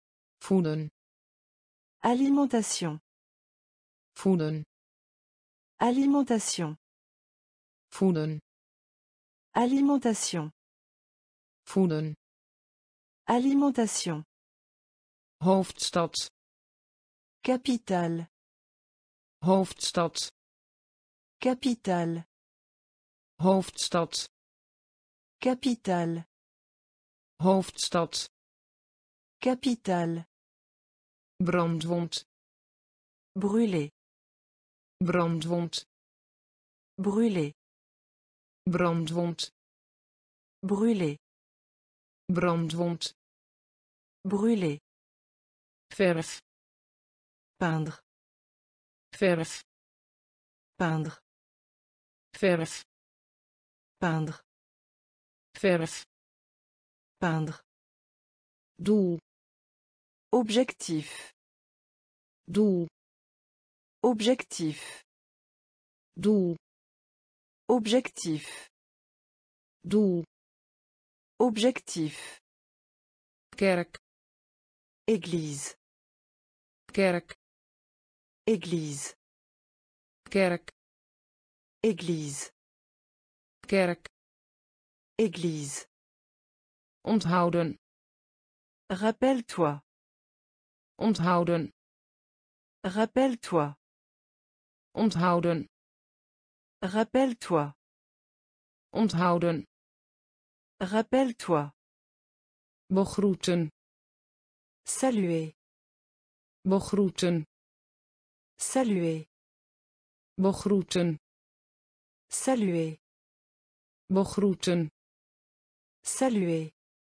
Voeden. Alimentation. Voeden. Alimentation. voeden, Alimentation. voeden, Alimentation. hoofdstad, Capitale. hoofdstad, Capitale. hoofdstad, Capitale. hoofdstad, Capitale. brandwond, Brûler. brandwond, Brûler. brandwond, Brûler. brandwond, Brûler. verf, Peindre. verf, Peindre. verf, Peindre. verf, Peindre. doel, Objectif. doel, Objectif. doel, Objectif. doel, Objectif. kerk, Église. kerk, Église. kerk, Église. kerk, Église. onthouden, Rappelle-toi. onthouden, Rappelle-toi. onthouden, Rappelle-toi. onthouden, Rappelle-toi. begroeten, Saluer. begroeten, Saluer. begroeten, Saluer. begroeten, Saluer.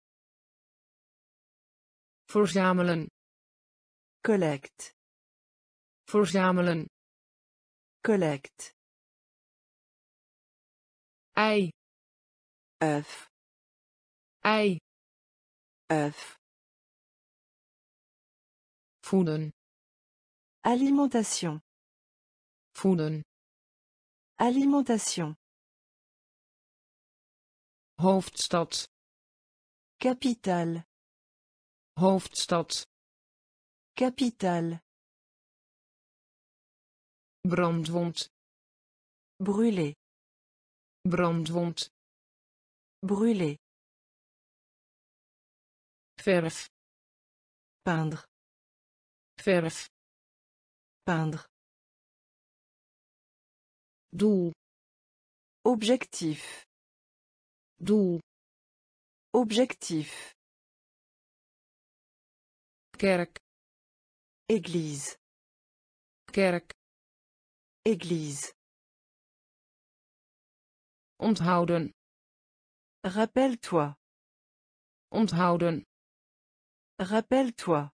verzamelen, Collecte. verzamelen, Collecte. ei, œuf. ei, œuf. voeden, Alimentation. voeden, Alimentation. hoofdstad, Capitale. hoofdstad, Capitale. brandwond, Brûler. brandwond, Brûler. verf, Peindre. verf, Peindre. doel, Objectif. doel, Objectif. kerk, Église. kerk, Église. onthouden, Rappelle-toi. onthouden, Rappelle-toi.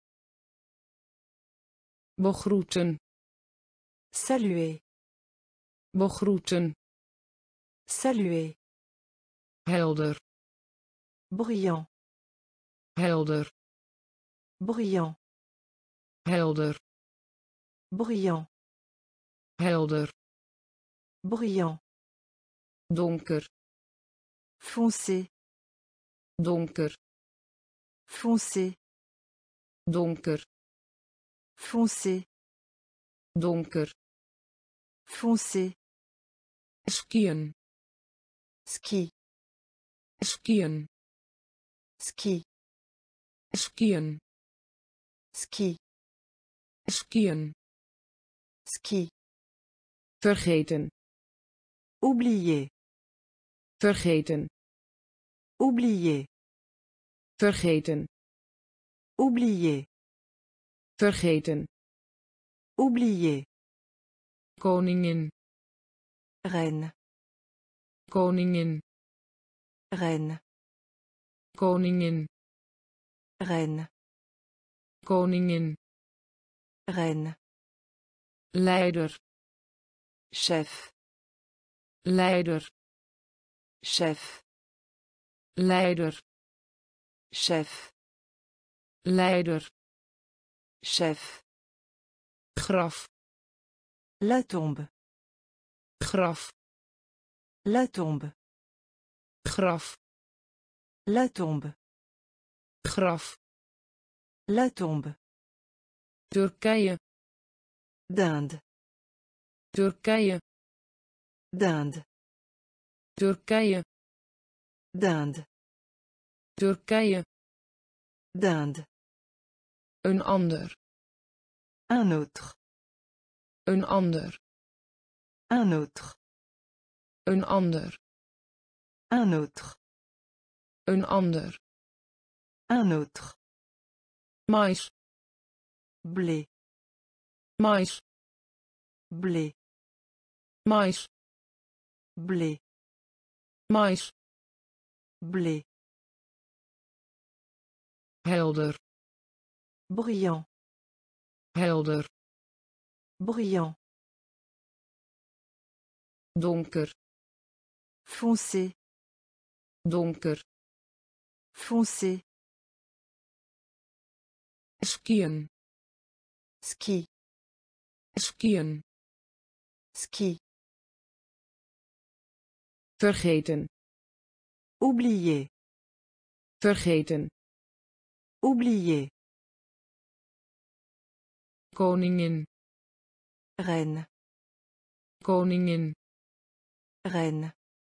begroeten, Saluer. begroeten, Saluer. helder, Brillant. helder, Brillant. helder, Brillant. helder, Brillant. donker, Foncé. donker, Foncé. donker, Foncé. donker, Foncé. skiën, Ski. skiën, Ski. skiën, Ski. skiën, Ski. vergeten, Oublier. vergeten, Oublier. vergeten, Oublier. vergeten, Oublier. koningin, Reine. koningin, Reine. koningin, Reine. koningin, Reine. leider, Chef. leider, Chef. leider, Chef. leider, Chef. graf, La tombe. graf, La tombe. graf, La tombe. graf, La tombe. Turkije, D'Inde. Turkije, d'Inde, Turkije, d'Inde, Turkije, d'Inde, een ander, un autre, een ander, un autre, een ander, un autre, een ander, un autre, mais, blé, mais, blé, mais, blé, mais, blé, helder, brillant, helder, brillant, donker, foncé, donker, foncé, skiën, ski, skiën, ski, vergeten, oublier, vergeten, oublier, koningin, reine, koningin, reine,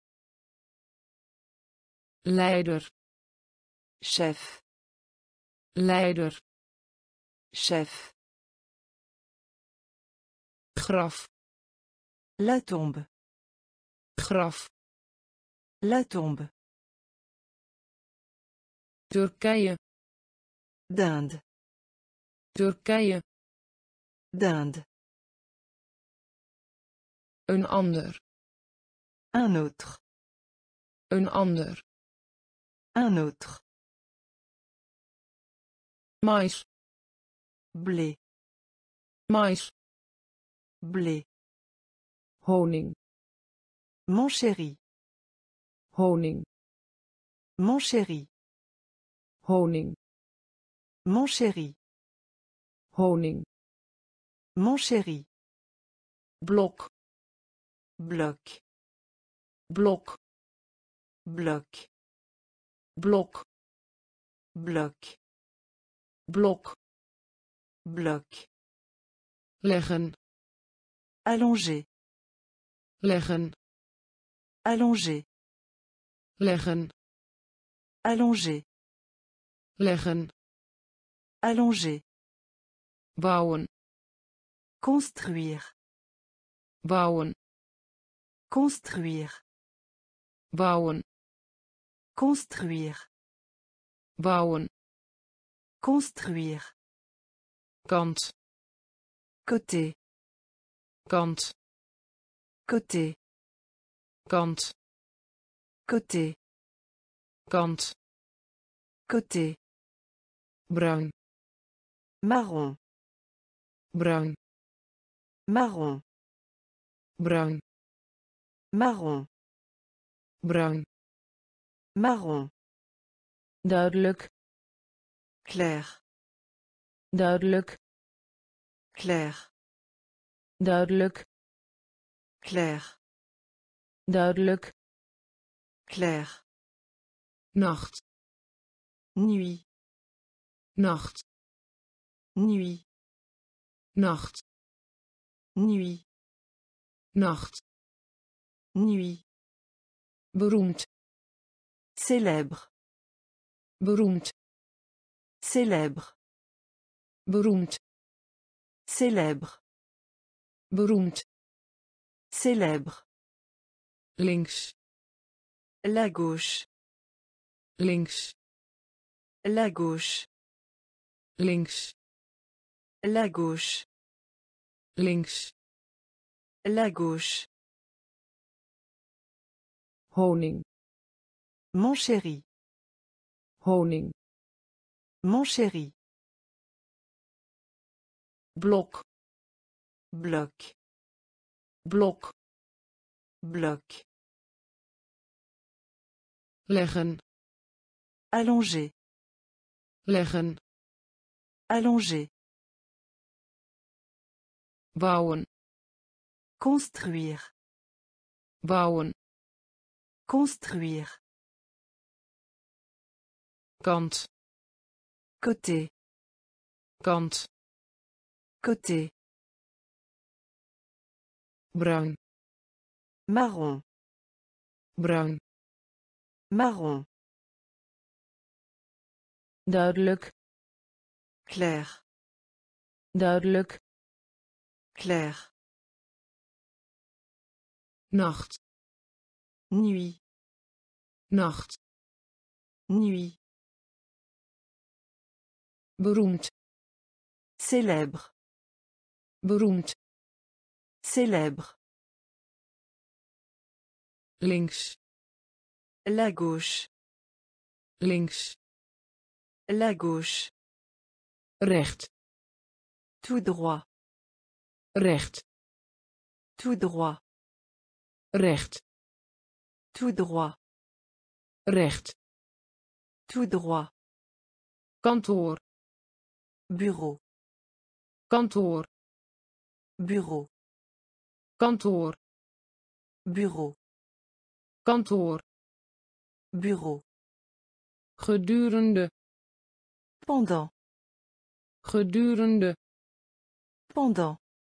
leider, chef, leider, chef, graf, la tombe, graf, la tombe, Turkije, d'Inde, Turkije, d'Inde, een ander, un autre, een ander, un autre, mais, blé, mais, blé, honing, mon chéri, honing, mon chéri, honing, mon chéri, honing, mon chéri, blok, bloc, blok, bloc, blok, bloc, blok, bloc, leggen, allongé, leggen, allongé, leggen, allongé, leggen, allongé, bouwen, construire, bouwen, construire, bouwen, construire, bouwen, construire, kant, côté, kant, côté, kant, côté, kant, côté, bruin, marron, bruin, marron, bruin, marron, bruin, marron, duidelijk, clair, duidelijk, clair, duidelijk, clair, duidelijk, clair, nacht, nuit, nacht, nuit, nacht, nuit, nacht, nuit, beroemd, célèbre, beroemd, célèbre, beroemd, célèbre, beroemd, célèbre, links, la gauche, links, la gauche, links, la gauche, links, la gauche, honing, mon chéri, honing, mon chéri, blok, bloc, blok, bloc, leggen, allongé, leggen, allongé, bouwen, construire, bouwen, construire, kant, côté, kant, côté, bruin, Marron. bruin, Marron. duidelijk, Clair. duidelijk, Clair. nacht, Nuit. nacht, Nuit. beroemd, Célèbre. beroemd, Célèbre. links, La gauche. links, La gauche. recht, Tout droit. recht, Tout droit. recht, Tout droit. recht, Tout droit. kantoor, Bureau. kantoor, Bureau. kantoor, Bureau. kantoor, Bureau. gedurende, Pendant. gedurende, Pendant.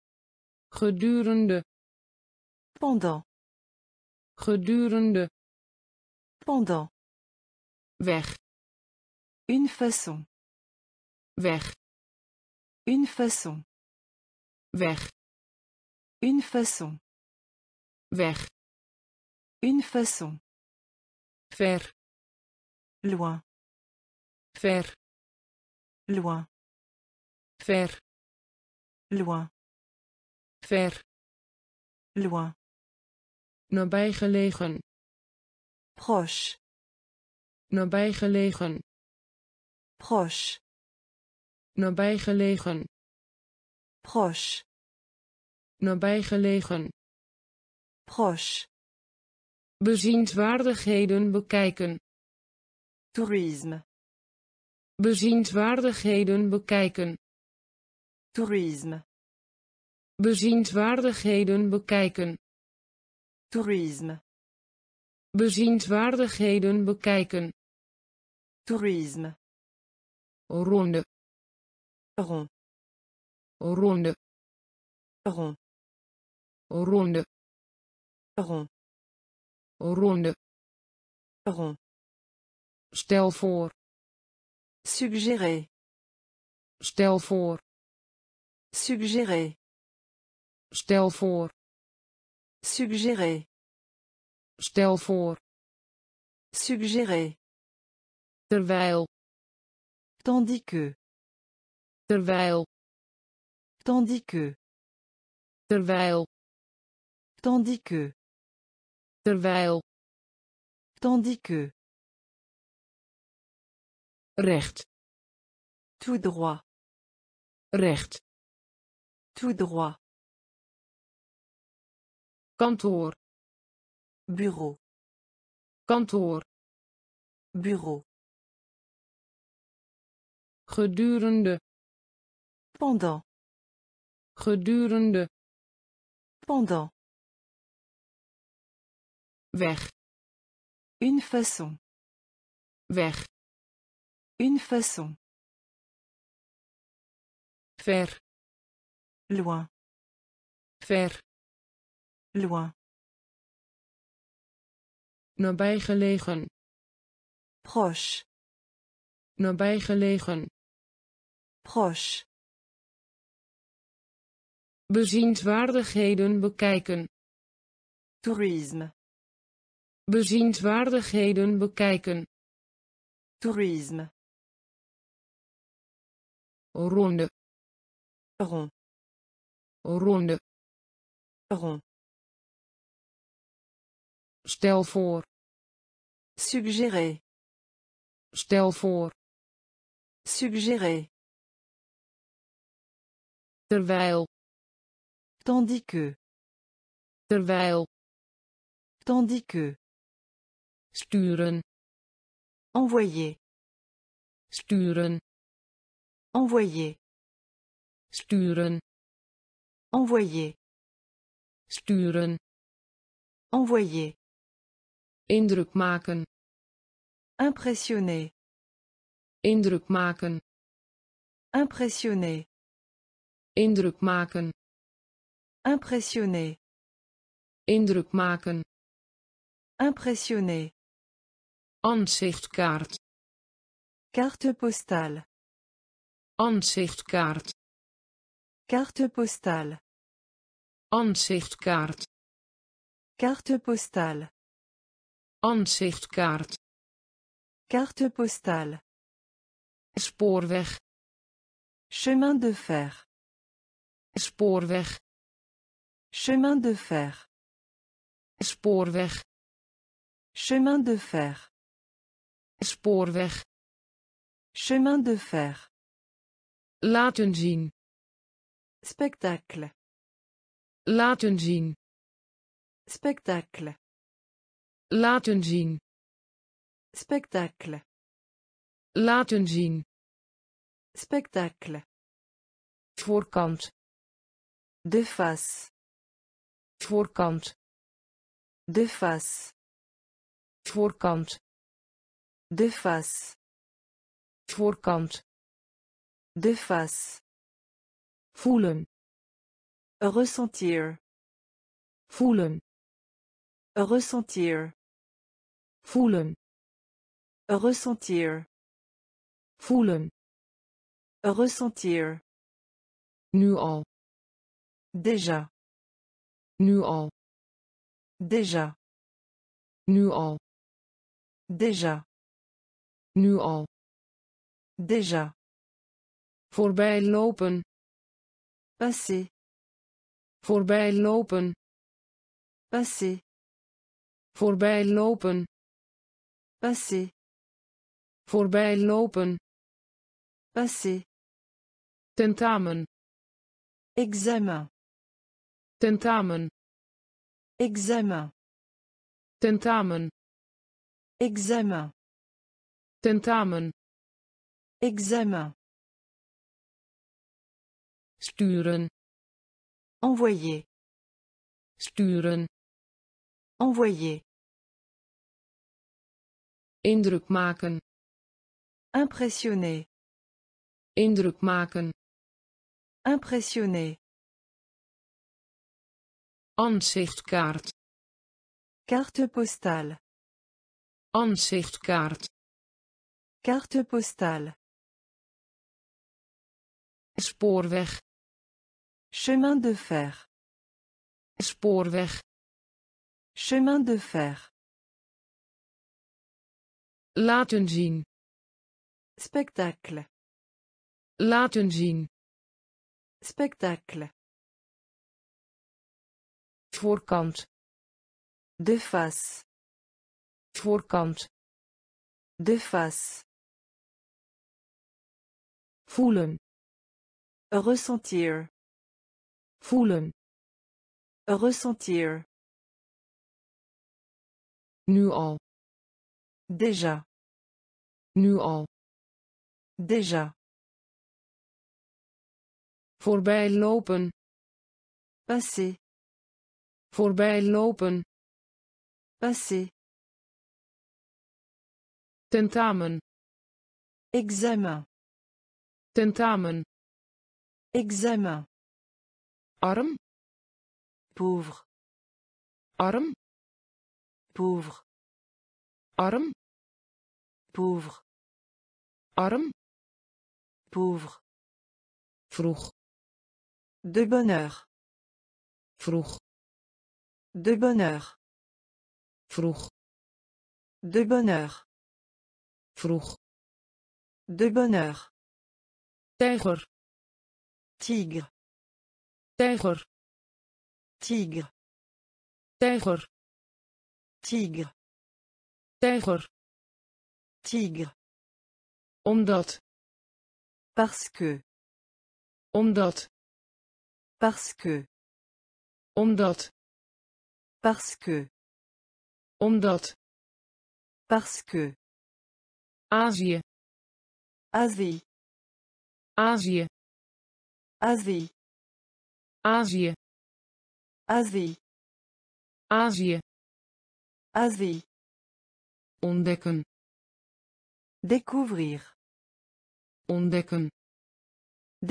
gedurende, Pendant. gedurende, Pendant. weg, Une façon. weg, Une façon. weg, Une façon. weg, Une façon. ver, Loin. ver, Loin. ver, Loin. ver, Loin. nabijgelegen, Proche. nabijgelegen, Proche. nabijgelegen, Proche. nabijgelegen, Proche. bezienswaardigheden bekijken, Tourisme. bezienswaardigheden bekijken, Tourisme. bezienswaardigheden bekijken, Tourisme. bezienswaardigheden bekijken, Tourisme. ronde, Rond. ronde, Rond. ronde, Rond. ronde, Rond. stel voor, Suggérer. stel voor, Suggérer. stel voor, Suggérer. stel voor, Suggérer. terwijl, Tandis que. terwijl, Tandis que. terwijl, Tandis que. terwijl, Tandis que. recht, Tout droit. recht, Tout droit. kantoor, Bureau. kantoor, Bureau. gedurende, Pendant. gedurende, Pendant. weg, Une façon. weg, Une façon. ver, Loin. ver, Loin. nabijgelegen, Proche. nabijgelegen, Proche. bezienswaardigheden bekijken, Tourisme. bezienswaardigheden bekijken, Tourisme. ronde, Rond. ronde, Rond. stel voor, Suggérer. stel voor, Suggérer. terwijl, Tandis que. terwijl, Tandis que. sturen, Envoyer. sturen, Envoyer. sturen, Envoyer. sturen, Envoyer. indruk maken, Impressionner. indruk maken, Impressionner. indruk maken, Impressionner. Indruk maken. Impressionner. Ansichtkaart. Carte postale. Ansichtkaart. Carte postale. Ansichtkaart. Carte postale. Ansichtkaart. Carte postale. Spoorweg. Chemin de fer. Spoorweg. Chemin de fer. Spoorweg. Chemin de fer. Spoorweg. Chemin de fer. Laten zien. Spectacle. Laten zien. Spectacle. Laten zien. Spectacle. Laten zien. Spectacle. Voorkant. De face. Voorkant. De face. Voorkant. De face. Voorkant. De face. Voelen. Ressentir. Voelen. Ressentir. Voelen. Ressentir. Voelen. Ressentir. Nu al. Déjà. Nu al. Déjà. Nu al. Déjà. Nu al. Déjà. Voorbij lopen. Passer. Voorbij lopen. Passer. Voorbij lopen. Passer. Voorbij lopen. Passer. Tentamen. Examen. Tentamen. Examen. Tentamen. Examen. Tentamen. Examen. Sturen. Envoyer. Sturen. Envoyer. Indruk maken. Impressionner. Indruk maken. Impressionner. Ansichtkaart. Carte postale. Ansichtkaart. Carte postale. Spoorweg. Chemin de fer. Spoorweg. Chemin de fer. Laten zien. Spectacle. Laten zien. Spectacle. Voorkant. De face. Voorkant. De face. Voelen. Ressentir. Voelen. Ressentir. Nu al. Déjà. Nu al. Déjà. Voorbij lopen. Passer. Voorbij lopen. Passer. Tentamen. Examen. Tentamen. Examen. Arm. Pauvre. Arm. Pauvre. Arm. Pauvre. Arm. Pauvre. Vroeg. De bonheur. Vroeg. De bonheur. Vroeg. De bonheur. Vroeg. De bonheur. Tijger. Tigre. Tijger. Tigre. Tijger. Tigre. Tijger. Tigre. Omdat. Parce que. Omdat. Parce que. Omdat. Parce que. Omdat. Parce que. Azië. Asie. Azië. Asie. Azië. Asie. Azië. Asie. Ontdekken. Découvrir. Ontdekken.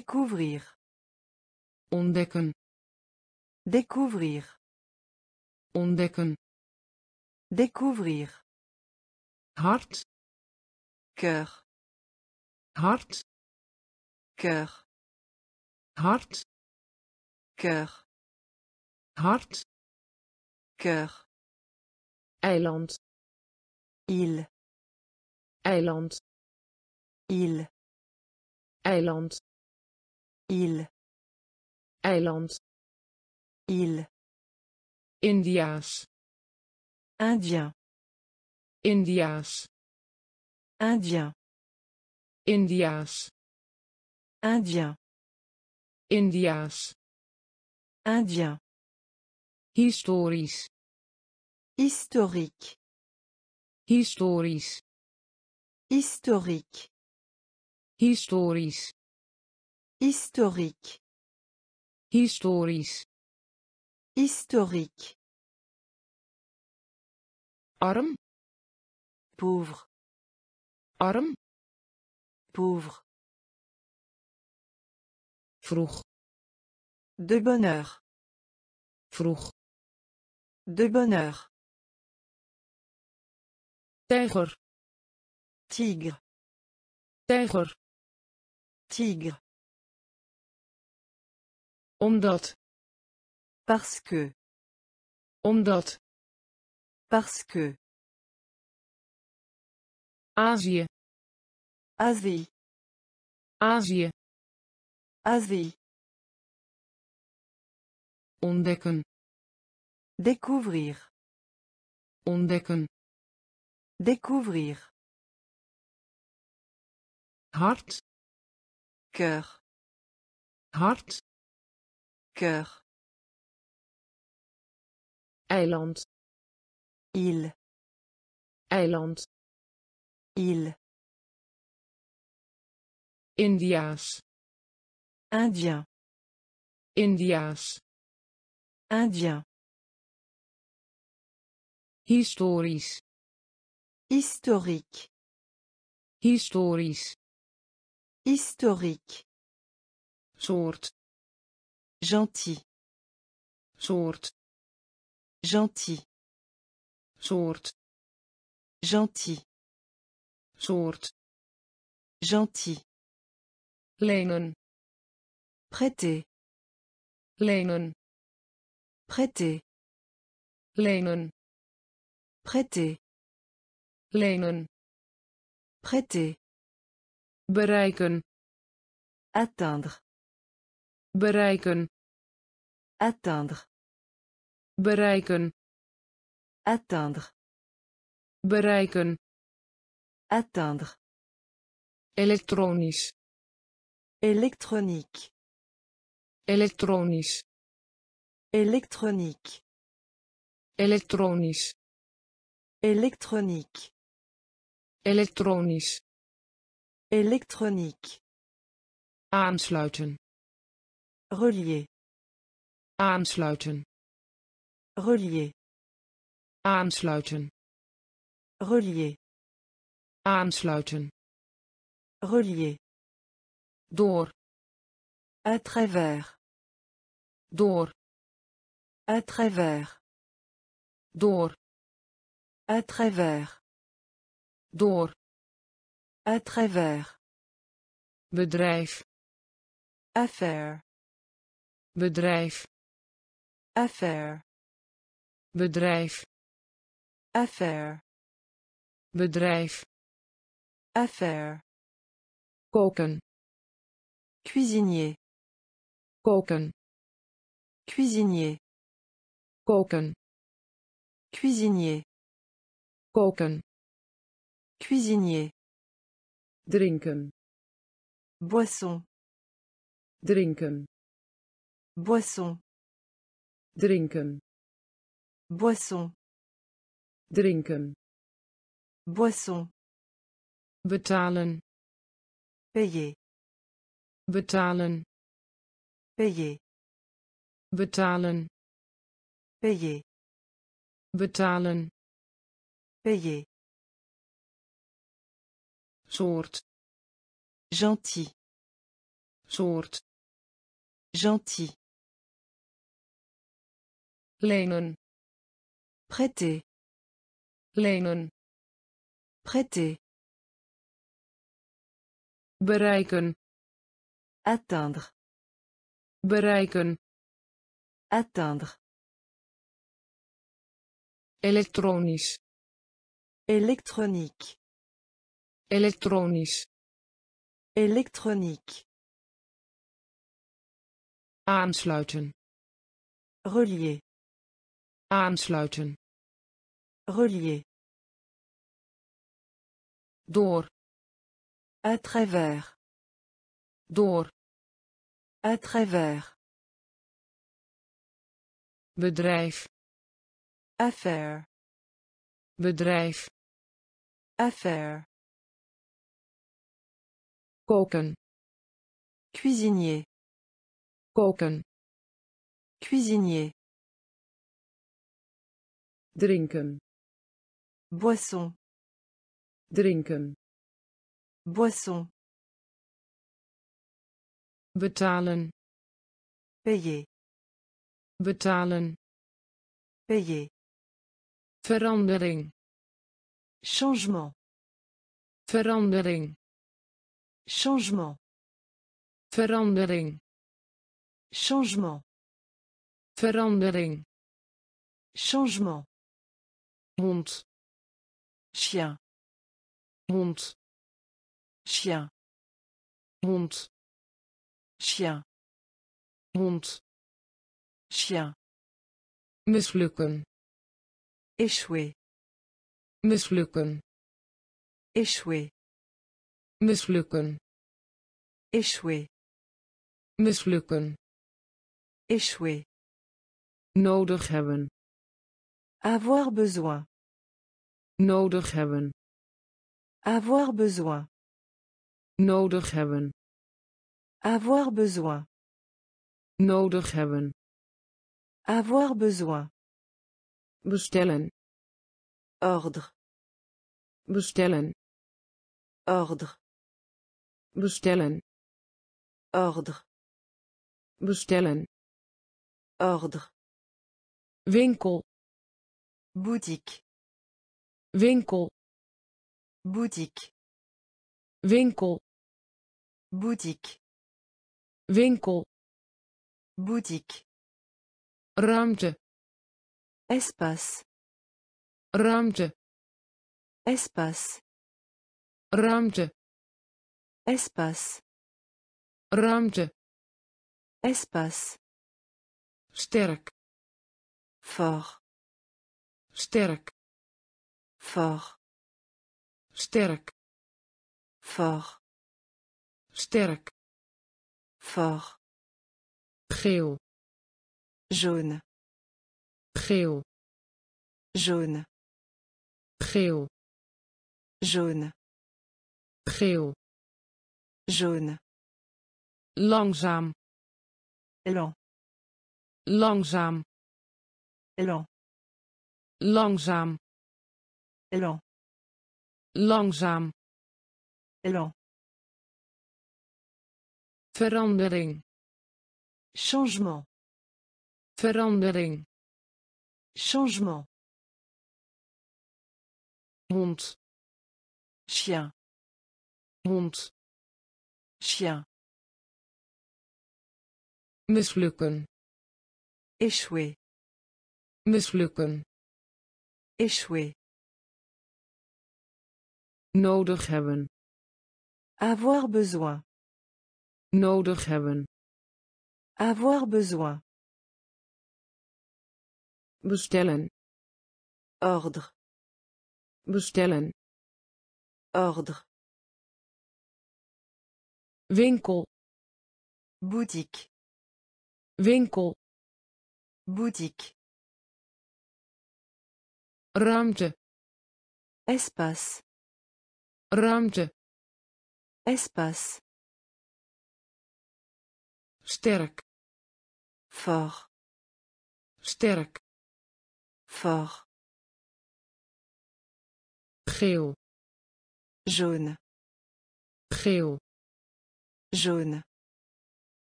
Découvrir. Ontdekken. Découvrir. Ontdekken. Découvrir. Hart. Cœur. Hart. Cœur. Hart. Cœur. Hart. Cœur. Eiland. Île. Eiland. Île. Eiland. Île. Eiland. Île. Indiaas. Indien. Indiaas. Indien. Indiaas. Indien. Indiaas. Indien. Historisch. Historique. Historisch. Historique. Historisch. Historique. Historisch. Historique. Arm. Pauvre. Arm. Pauvre. Vroeg. De bonheur. Vroeg. De bonheur. Tijger. Tigre. Tijger. Tigre. Omdat. Parce que. Omdat. Parce que. Azië. Asie. Azië. Asie. Ontdekken. Découvrir. Ontdekken. Découvrir. Hart. Cœur. Hart. Cœur. Eiland. Île. Eiland. Île. Indiaas. Indien. Indiaas. Indien. Historisch. Historique. Historisch. Historique. Soort. Gentil. Soort. Gentil. Soort. Gentil. Soort. Gentil. Lenen. Prêter. Lenen. Prêter. Lenen. Prêter. Lenen. Prêter. Bereiken. Atteindre. Bereiken. Atteindre. Bereiken. Atteindre. Bereiken. Atteindre. Elektronisch. Électronique. Elektronisch. Électronique. Elektronisch. Électronique. Elektronisch. Électronique. Aansluiten. Relier. Aansluiten. Relier. Aansluiten. Relier. Aansluiten. Relier. Door. À travers. Door. À travers. Door. À travers. Door. À travers. Bedrijf. Affaire. Bedrijf. Affaire. Bedrijf. Affaire. Bedrijf. Affaire. Koken. Cuisinier. Koken. Cuisinier. Koken. Cuisinier. Koken. Cuisinier. Drinken. Boisson. Drinken. Boisson. Drinken. Boisson. Drinken. Boisson. Betalen. Payer. Betalen. Payer. Betalen. Payer. Betalen. Payer. Soort. Gentil. Soort. Gentil. Lenen. Prêter. lenen, Prêter. bereiken, Atteindre. bereiken, Atteindre. elektronisch, Électronique. elektronisch, Électronique. aansluiten, Relier. aansluiten, Relier. door, À travers. door, À travers. bedrijf, Affaire. bedrijf, Affaire. koken, Cuisinier. koken, Cuisinier. drinken, Boisson. drinken, Boisson. betalen, Payer. betalen, Payer. verandering, Changement. verandering, Changement. verandering, Changement. verandering, Changement. hond, Chien. hond, Chien. hond, Chien. hond, Chien. mislukken, Échouer. mislukken, Échouer. mislukken, Échouer. mislukken, Échouer. nodig hebben, Avoir besoin. nodig hebben, Avoir besoin. nodig hebben, Avoir besoin. nodig hebben, Avoir besoin. bestellen, Ordre. bestellen, Ordre. bestellen, Ordre. bestellen, Ordre. winkel, Boutique. winkel, Boutique. winkel, Boutique. winkel, Boutique. ruimte, Espace. ruimte, Espace. ruimte, Espace. ruimte, Espace. sterk, Fort. sterk, Fort. sterk, Fort. sterk, Fort. geel, Jaune. geel, Jaune. geel, Jaune. geel, Jaune. langzaam, Lent. langzaam, Lent. langzaam, Lent. langzaam, Lent. verandering, Changement. verandering, Changement. hond, Chien. hond, Chien. mislukken, Échouer. mislukken, Échouer. nodig hebben, Avoir besoin. nodig hebben, Avoir besoin. bestellen, Ordre. bestellen, Ordre. winkel, Boutique. winkel, Boutique. ruimte, Espace. ruimte, Espace. sterk, Fort. sterk, Fort. geel, Jaune. geel, Jaune.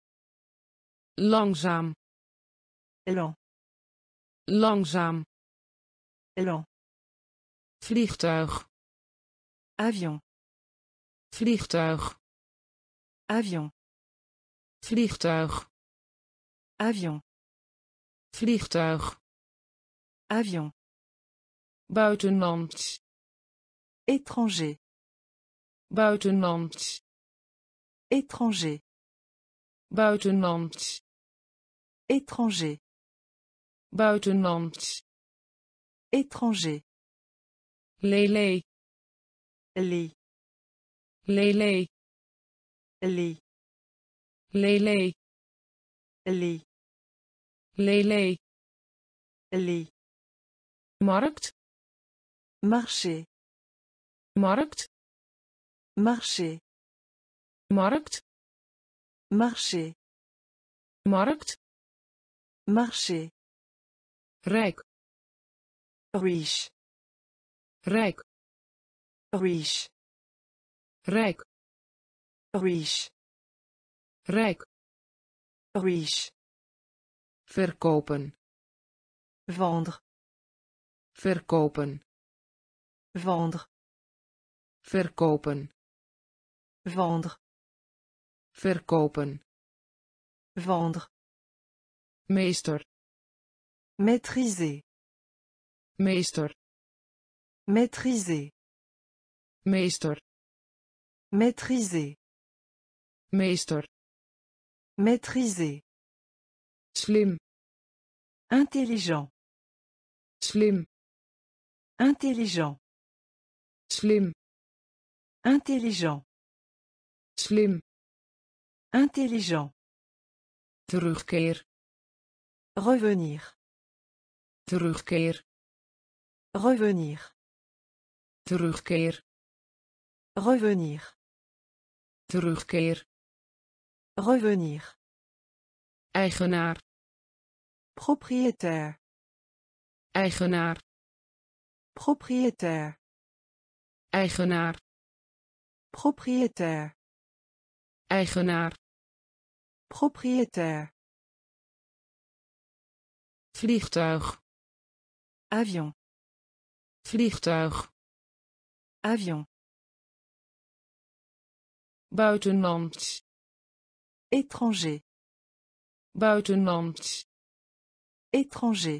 langzaam, Lent. langzaam, lent, vliegtuig, avion, vliegtuig, avion, vliegtuig, avion, vliegtuig, avion, buitenland, étranger, buitenland, étranger, buitenland, étranger, buitenland, étranger, lele, lit, lele, lit, lele, lit, lele, lit, markt, marché, markt, marché, markt, marché, markt, marché, rijk, riche, rijk, riche, rijk, riche, rijk, riche, verkopen, vendre, verkopen, vendre, verkopen, vendre, verkopen, vendre, meester, maîtriser, meester, maîtriser, meester, maîtriser, meester, maîtriser, slim, intelligent, slim, intelligent, slim, intelligent, slim, intelligent, terugkeer, revenir, terugkeer, revenir, terugkeer, revenir, terugkeer, revenir, eigenaar, propriétaire, eigenaar, propriétaire, eigenaar, propriétaire, eigenaar, propriétaire, vliegtuig, avion, vliegtuig, avion, buitenland, étranger, buitenland, étranger,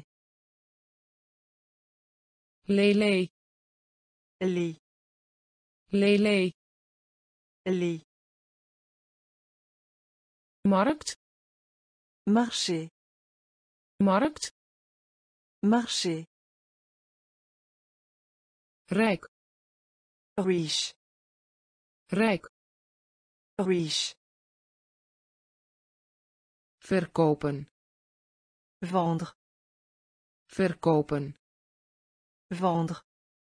lele, lit, lele, lit, markt, marché, markt, marché, rijk, riche, rijk, riche, verkopen, vendre, verkopen, vendre,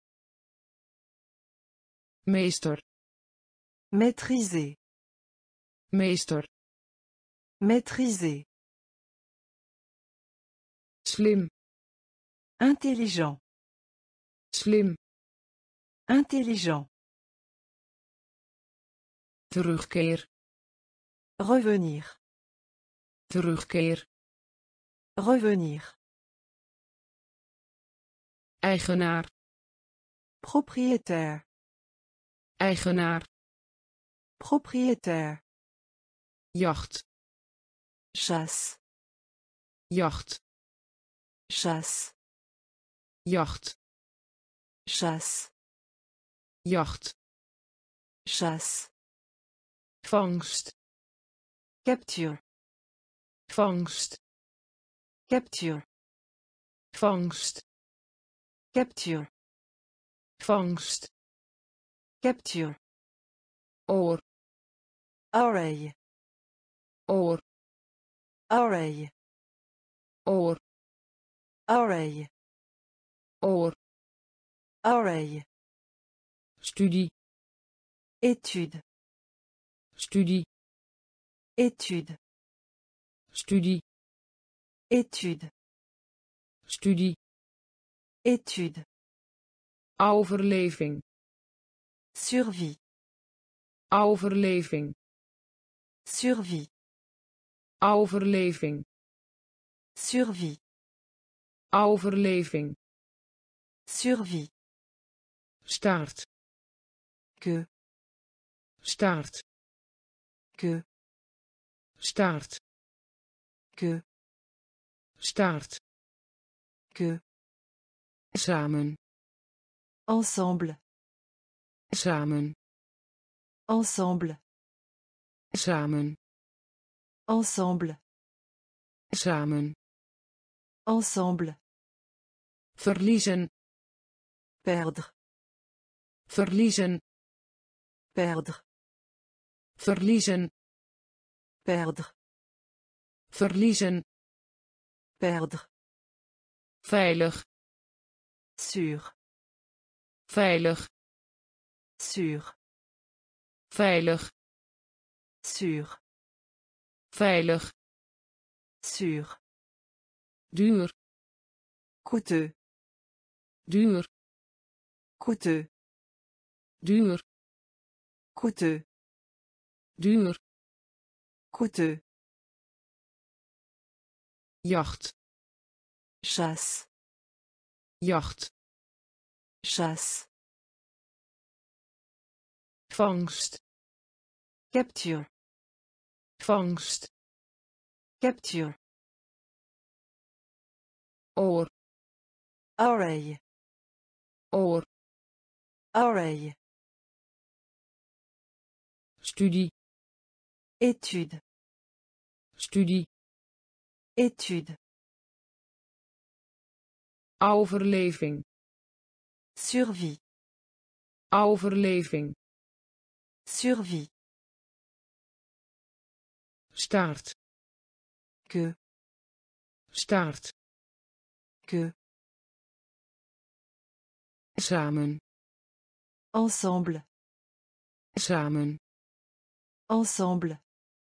meester, maîtriser, meester, maîtriser, slim, intelligent, slim, intelligent, terugkeer, revenir, terugkeer, revenir, eigenaar, propriétaire, eigenaar, propriétaire, jacht, chasse, jacht, chasse, jacht, chasse, jacht, chasse, vangst, capture, vangst, capture, vangst, capture, vangst, capture, oor, oreille, oor, oreille, oor, oreille, oor, oreille, studie, étude, studie, étude, studie, étude, studie, étude, overleving, survie, overleving, survie, overleving, survie, overleving, Survie. Staart. Que. Staart. Que. Staart. Que. Staart. Que. Samen. Ensemble. Samen. Ensemble. Samen. Ensemble. Samen. Ensemble. Verliezen. Perdre. Verliezen. Perdre. Verliezen. Perdre. Verliezen. Perdre. Veilig. Sûr. Veilig. Sûr. Veilig. Sûr. Veilig. Sûr. Duur. Coûteux. Duur. Coûteux. Duur. Coûteux. Duur. Coûteux. Jacht. Chasse. Jacht. Chasse. Vangst. Capture. Vangst. Capture. Oor. Oreille. Oor. Oreille. Studie. Étude. Studie. Étude. Overleving. Survie. Overleving. Survie. Staart. Que. Staart. Que. Samen. Ensemble. Samen. Ensemble.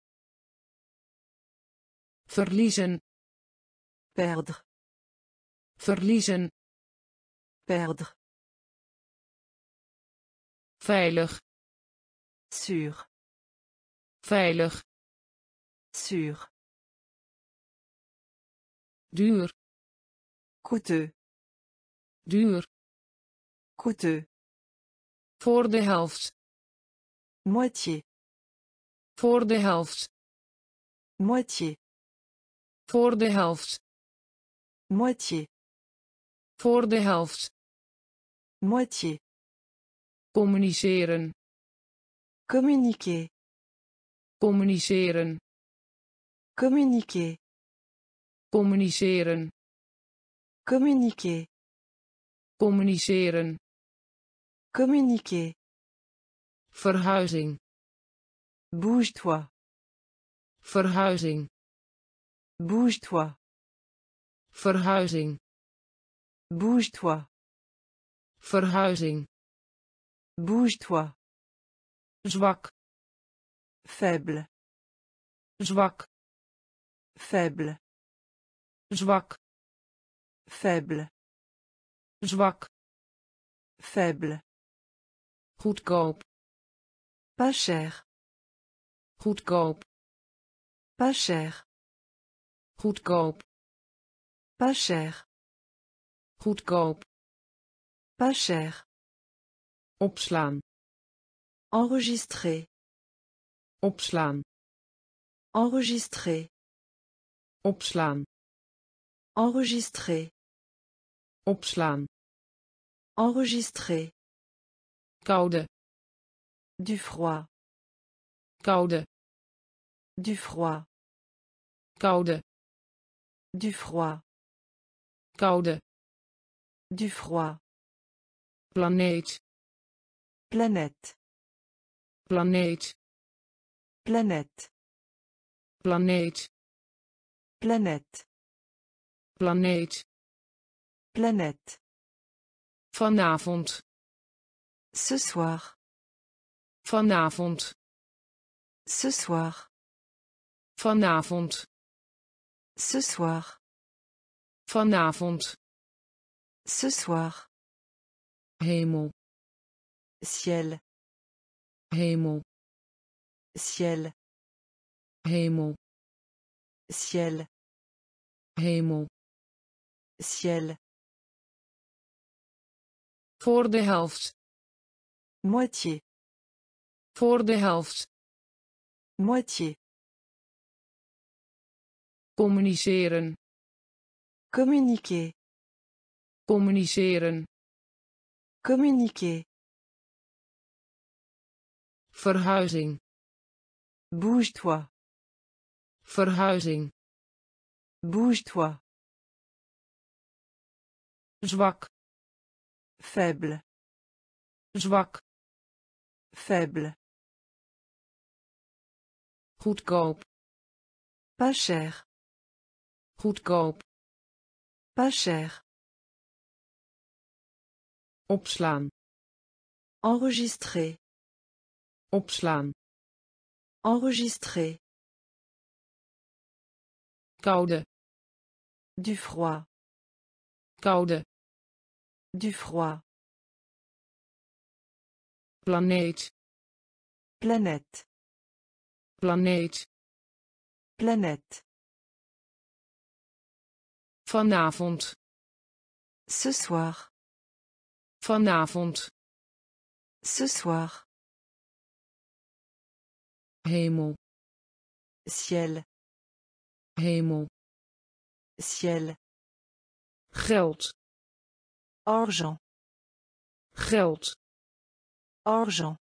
Verliezen. Perdre. Verliezen. Perdre. Veilig. Sûr. Veilig. Sûr. Duur. Coûteux. Duur. Coûteux. Voor de helft. Moitié. Voor de helft. Moitié. Voor de helft. Moitié. Voor de helft. Moitié. Communiceren. Communiquer. Communiceren. Communiquer. Communiceren. Communiquer. Communiceren. Communiquer. Verhuizing. Bouge-toi. Verhuizing. Bouge-toi. Verhuizing. Bouge-toi. Verhuizing. Bouge-toi. Zwak. Faible. Zwak. Faible. Zwak. Faible. Zwak. Faible. Goedkoop. Pas cher. Goedkoop. Pas cher. Goedkoop. Pas cher. Goedkoop. Pas cher. Opslaan. Enregistrer. Opslaan. Enregistrer. Opslaan. Enregistrer. Opslaan. Enregistrer. Koude. Du froid. Koude. Du froid. Koude. Du froid. Koude. Du froid. Planeet. Planète. Planeet. Planète. Planeet. Planète. Planeet. Planète. Vanavond. Ce soir. Vanavond. Ce soir. Vanavond. Ce soir. Vanavond. Ce soir. Hemel. Ciel. Hemel. Ciel. Hemel. Ciel. Hemel. Ciel. Voor de helft. Moitié. Voor de helft. Moitié. Communiceren. Communiquer. Communiceren. Communiquer. Verhuizing. Bouge-toi. Verhuizing. Bouge-toi. Zwak. Faible. Zwak. Faible. Goedkoop. Pas cher. Goedkoop. Pas cher. Opslaan. Enregistrer. Opslaan. Enregistrer. Koude. Du froid. Koude. Du froid. Planeet. Planète. Planeet. Planète. Vanavond. Ce soir. Vanavond. Ce soir. Hemel. Ciel. Hemel. Ciel. Geld. Argent. Geld. Argent.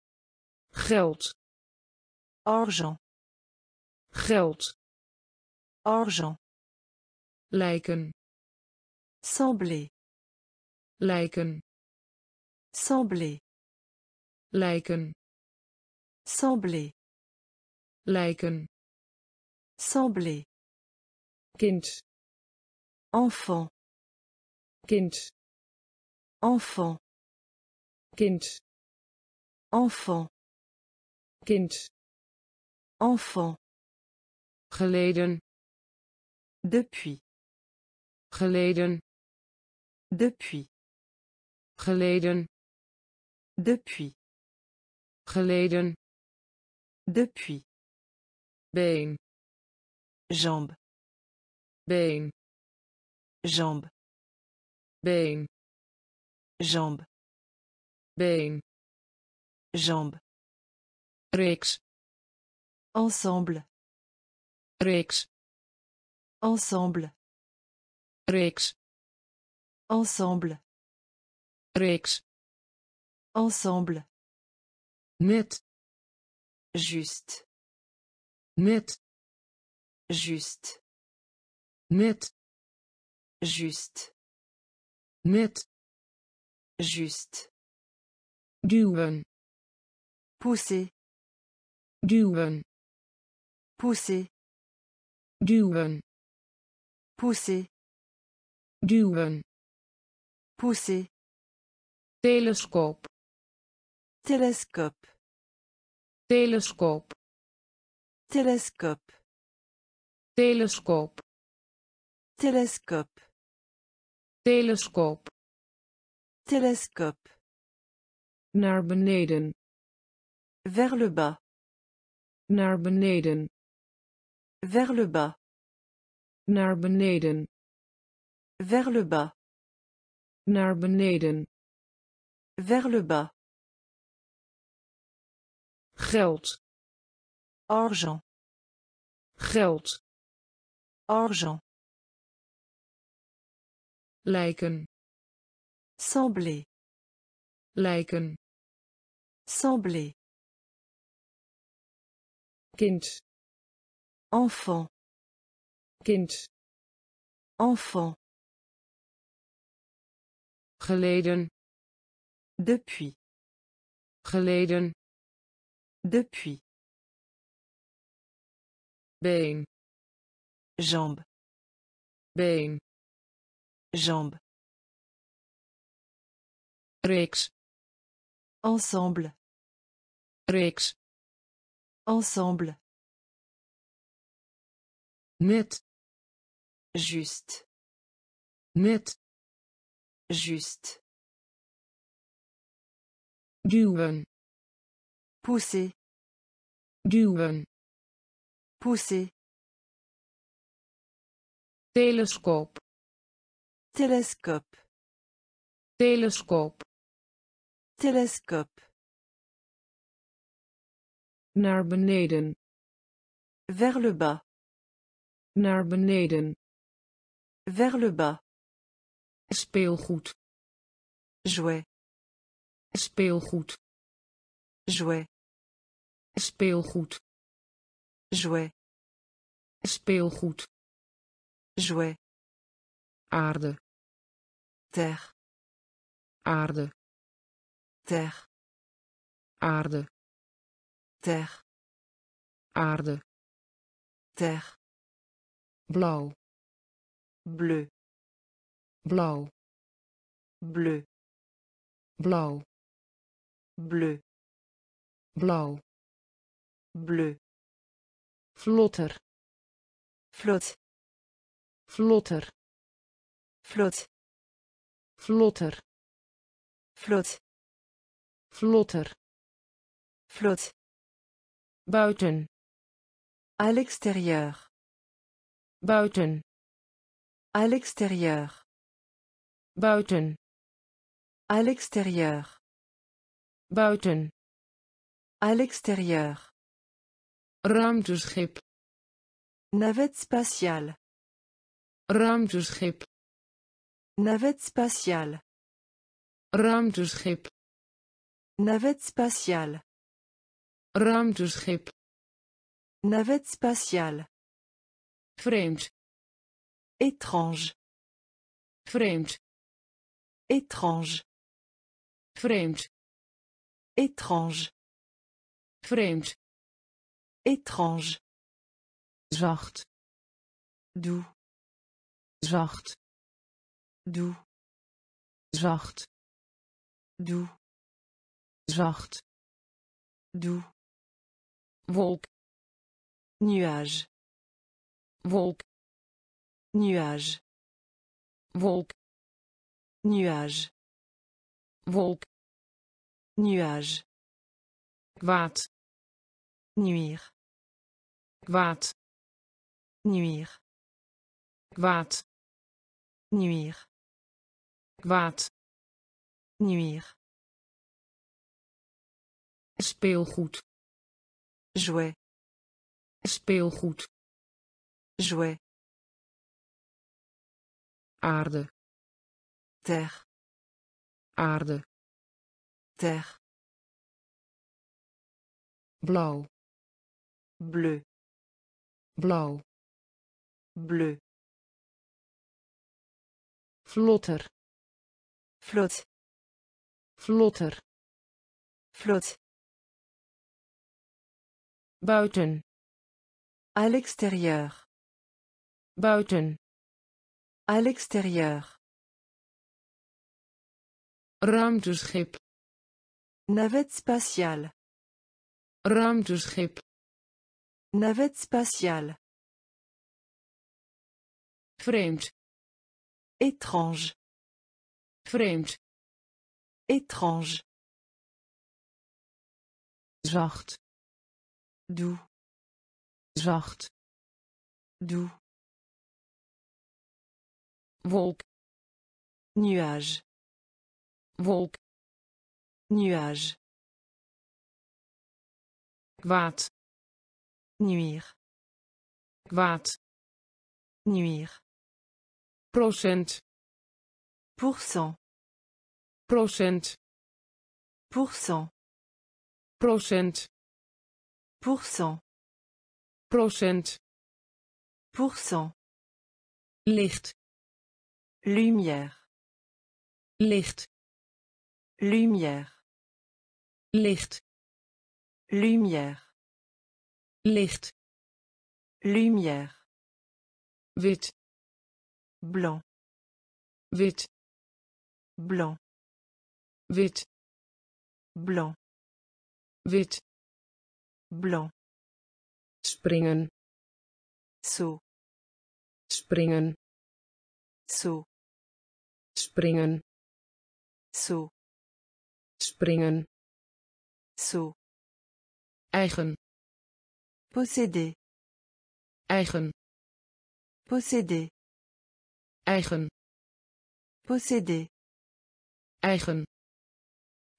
Geld. Argent. Geld. Argent. Lijken. Sembler. Lijken. Sembler. Lijken. Sembler. Lijken. Sembler. Kind. Enfant. Kind. Enfant. Kind. Enfant. Kind. Enfant. Geleden. Depuis. Geleden. Depuis. Geleden. Depuis. Geleden. Depuis. Been. Jambe. Been. Jambe. Been. Jambe. Been. Jambe. Reeks. Ensemble. Reeks. Ensemble. Reeks. Ensemble. Reeks. Ensemble. Net. Juste. Net. Juste. Net. Juste. Net. Juste. Duwen. Pousser. Duwen. Pousser. Duwen. Pousser. Duwen. Pousser. Telescoop. Télescope. Telescoop. Télescope. Telescoop. Télescope. Telescoop. Télescope. Naar beneden. Vers le bas. Naar beneden. Vers le bas. Naar beneden. Vers le bas. Naar beneden. Vers le bas. Geld. Argent. Geld. Argent. Lijken. Sembler. Lijken. Sembler. Kind. Enfant. Kind. Enfant. Geleden. Depuis. Geleden. Depuis. Been. Jambe. Been. Jambe. Reeks. Ensemble. Reeks. Ensemble. Net. Juste. Net. Juste. Duwen. Pousser. Duwen. Pousser. Telescoop. Télescope. Telescoop. Télescope. Naar beneden. Vers le bas. Naar beneden. Vers le bas. Speelgoed. Jouet. Speelgoed. Jouet. Speelgoed. Jouet. Speelgoed. Jouet. Aarde. Terre. Aarde. Terre. Aarde. Terre. Aarde. Terre. Blauw. Bleu. Blauw. Bleu. Blauw. Bleu. Blauw. Bleu. Vlotter. Flotte. Vlotter. Flotte. Vlotter. Flotte. Vlotter. Flotte. Buiten. À l'extérieur. Buiten. À l'extérieur. Buiten. À l'extérieur. Buiten. À l'extérieur. Ruimteschip. Navette spatiale. Ruimteschip. Navette spatiale. Ruimteschip. Navette spatiale. Ruimteschip. Navette spatiale. Vreemd. Étrange. Vreemd. Étrange. Vreemd. Étrange. Vreemd. Étrange. Zacht. Doux. Zacht. Doux. Zacht. Doux. Zacht. Doux. Wolk. Nuage. Wolk. Nuage. Wolk. Nuage. Wolk. Nuage. Kwaad. Nuire. Kwaad. Nuire. Kwaad. Nuire. Kwaad. Nuire. Speelgoed. Jouet. Speelgoed. Jouet. Aarde. Terre. Aarde. Terre. Blauw. Bleu. Blauw. Bleu. Vlotter. Flotte. Vlotter. Flotte. Buiten. À l'extérieur. Buiten. À l'extérieur. Ruimteschip. Navette spatiale. Ruimteschip. Navette spatiale. Vreemd. Étrange. Vreemd. Étrange. Zacht. Doux. Zacht. Doux. Wolk. Nuage. Wolk. Nuage. Kwaad. Nuire. Kwaad. Nuire. Procent. Pourcent. Procent. Pourcent. Procent. Pourcent. Procent. Pourcent. Licht. Lumière. Licht. Lumière. Licht. Lumière. Licht. Lumière. Wit. Blanc. Wit. Blanc. Wit. Blanc. Wit. Blanc. Springen. Saut. Springen. Saut. Springen. Saut. Springen. Saut. Eigen. Posséder. Eigen. Posséder. Eigen. Posséder. Eigen.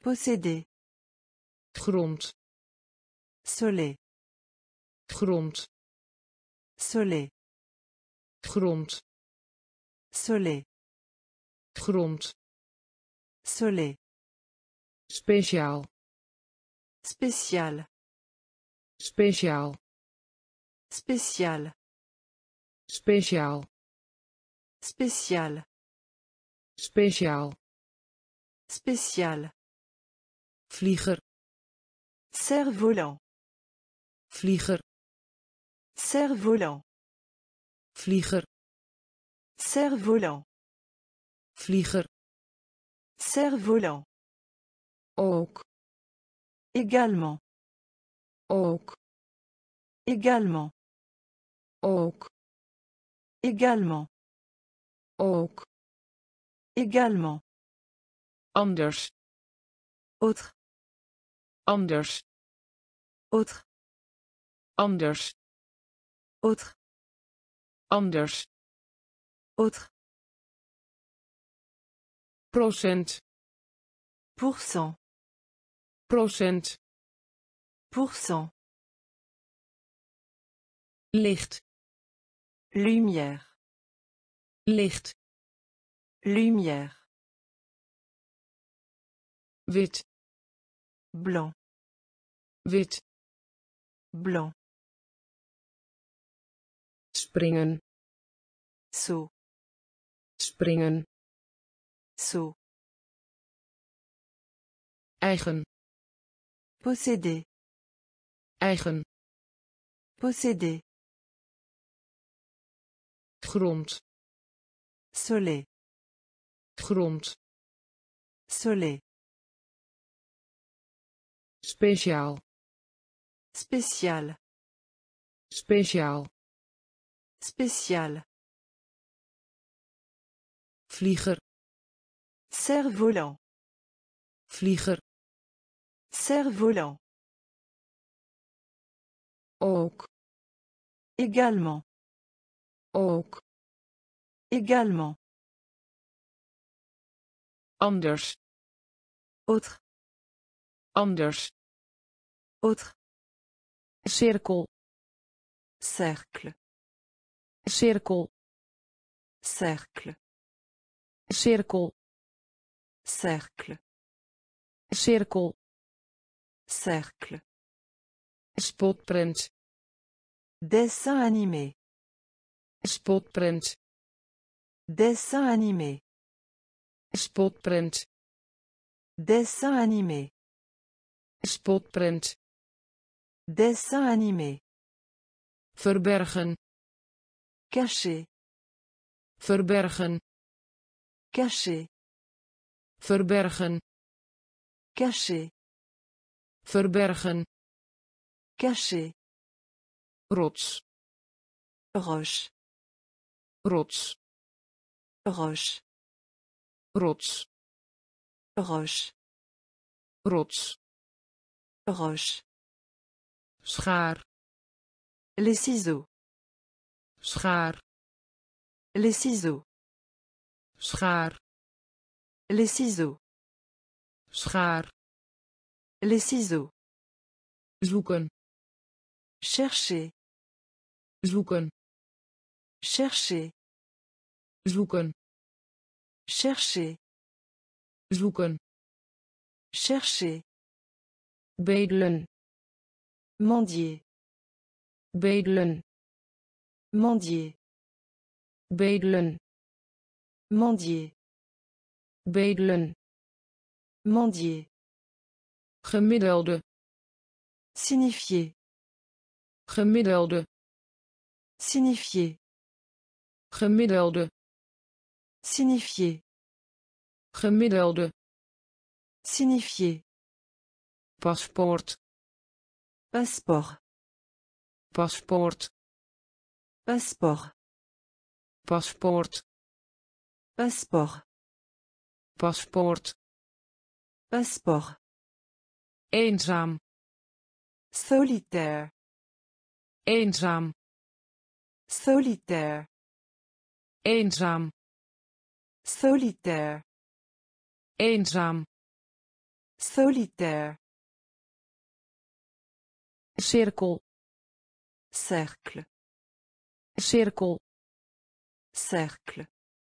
Posséder. grond, Soleil. grond, Soleil. grond, Soleil. grond, Soleil. speciaal, Spécial. speciaal, Spécial. speciaal, Spécial. speciaal, Spécial. vlieger, Cerf-volant. vlieger, Cerf-volant. vlieger, Cerf-volant. vlieger, Cerf-volant. ook, Également. ook, Également. ook, Également. ook, Également. anders, Autre. anders, Autre. anders, Autre. anders, Autre. procent, Pourcent. procent, Pourcent. licht, Lumière. licht, Lumière. wit, Blanc. wit, Blanc. springen, Saut. springen, Saut. eigen, Posséder. eigen, Posséder. grond, Soleil. grond, Soleil. speciaal, Spécial. speciaal, Spécial. vlieger, Cerf-volant. vlieger, Cerf-volant. ook, Également. ook, Également. anders, Autre. anders, Autre. cirkel, Cercle. cirkel, Cercle. cirkel, Cercle. cirkel, Cercle. spotprint, Dessin animé. spotprint, Dessin animé. spotprint, Dessin animé. spotprint, Dessin animé. verbergen, Caché. verbergen, Caché. verbergen, Caché. verbergen, Caché. rots, Roche. rots, Roche. rots, Roche. rots, Roche. schaar, Les ciseaux. schaar, Les ciseaux. schaar, Les ciseaux. schaar, Les ciseaux. zoeken, Chercher. zoeken, Chercher. zoeken, Chercher. zoeken, Chercher. bedelen, Mendier. bedelen, Mendier. bedelen, Mendier. bedelen, Mendier. gemiddelde, Signifier. gemiddelde, Signifier. gemiddelde, Signifier. gemiddelde, Signifier. paspoort, Passeport. paspoort, Passeport. paspoort, Passeport. paspoort, Passeport. eenzaam, Solitaire. eenzaam, Solitaire. eenzaam, Solitaire. eenzaam, Solitaire. Cirkel. Cercle. Cirkel. Cercle.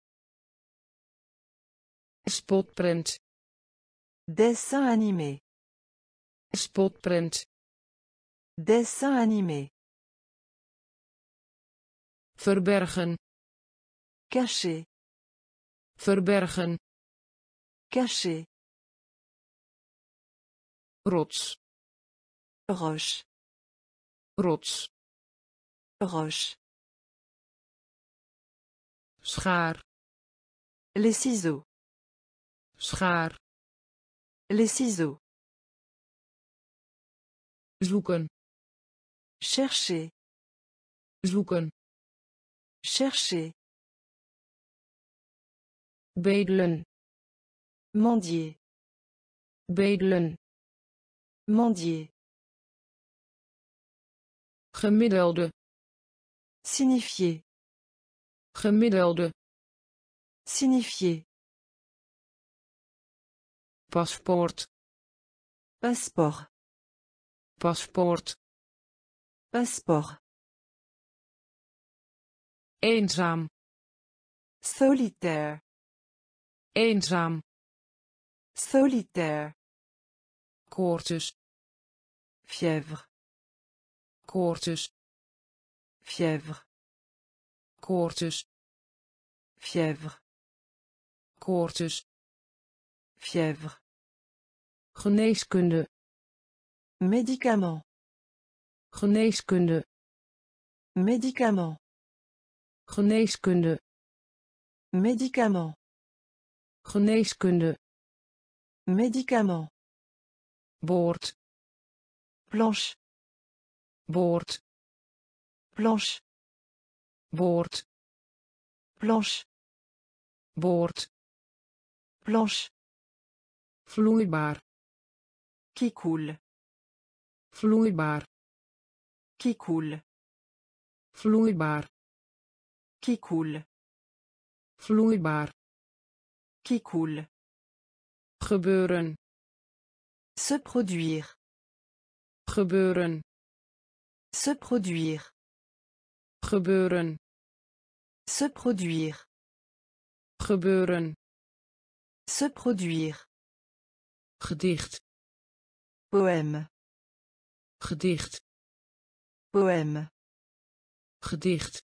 Spotprint. Dessin animé. Spotprint. Dessin animé. Verbergen. Caché. Verbergen. Caché. Rots. Roche. Rots. Roche. Schaar. Les ciseaux. Schaar. Les ciseaux. Zoeken. Chercher. Zoeken. Chercher. Bedelen. Mendier. Bedelen. Mendier. Gemiddelde. Signifier. Gemiddelde. Signifier. Paspoort. Passeport. Paspoort. Passeport. Eenzaam. Solitaire. Eenzaam. Solitaire. Koorts. Fièvre. Koorts. Fièvre. Koorts. Fièvre. Koorts. Fièvre. Geneeskunde. Médicament. Geneeskunde. Médicament. Geneeskunde. Médicament. Geneeskunde. Médicament. Boord. Planche. Boord. Planche. Boord. Planche. Boord. Planche. Vloeibaar. Qui coule. Vloeibaar. Qui coule. Vloeibaar. Qui coule. Vloeibaar. Qui coule. Gebeuren. Se produire. Gebeuren. Se produire. Gebeuren. Se produire. Gebeuren. Se produire. Gedicht. Poème. Gedicht. Poème. Gedicht.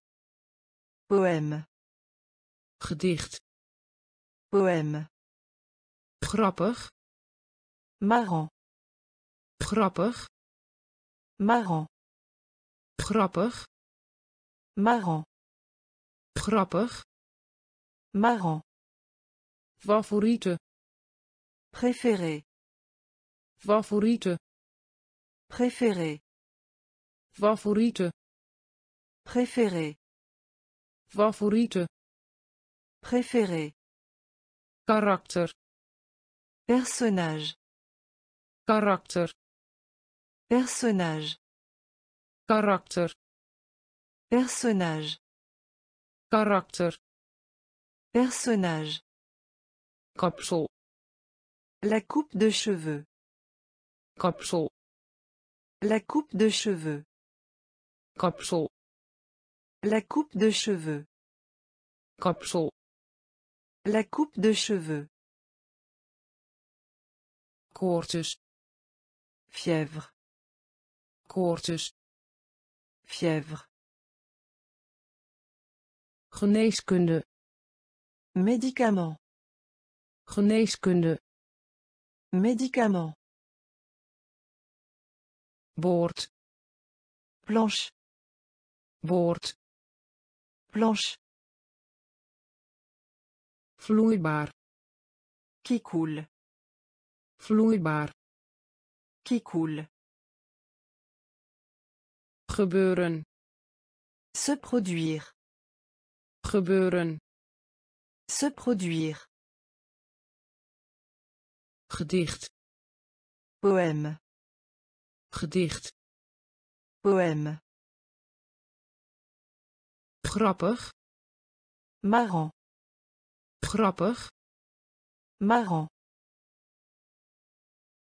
Poème. Gedicht. Poème. Grappig. Marrant. Grappig. Marrant. Grappig. Marrant. Grappig. Marrant. Favoriete. Préféré. Favoriete. Préféré. Favoriete. Préféré. Favoriete. Préféré. Karakter. Personnage. Karakter. Personnage. Karakter. Personnage. Karakter. Personnage. Kapsel. La coupe de cheveux. Kapsel. La coupe de cheveux. Kapsel. La coupe de cheveux. Kapsel. La coupe de cheveux. Koorts. Fièvre. Koorts. Fièvre. Geneeskunde. Médicament. Geneeskunde. Médicament. Boord. Planche. Boord. Planche. Vloeibaar. Qui coule. Vloeibaar. Qui coule. Gebeuren. Se produire. Gebeuren. Se produire. Gedicht. Poème. Gedicht. Poème. Grappig. Marrant. Grappig. Marrant.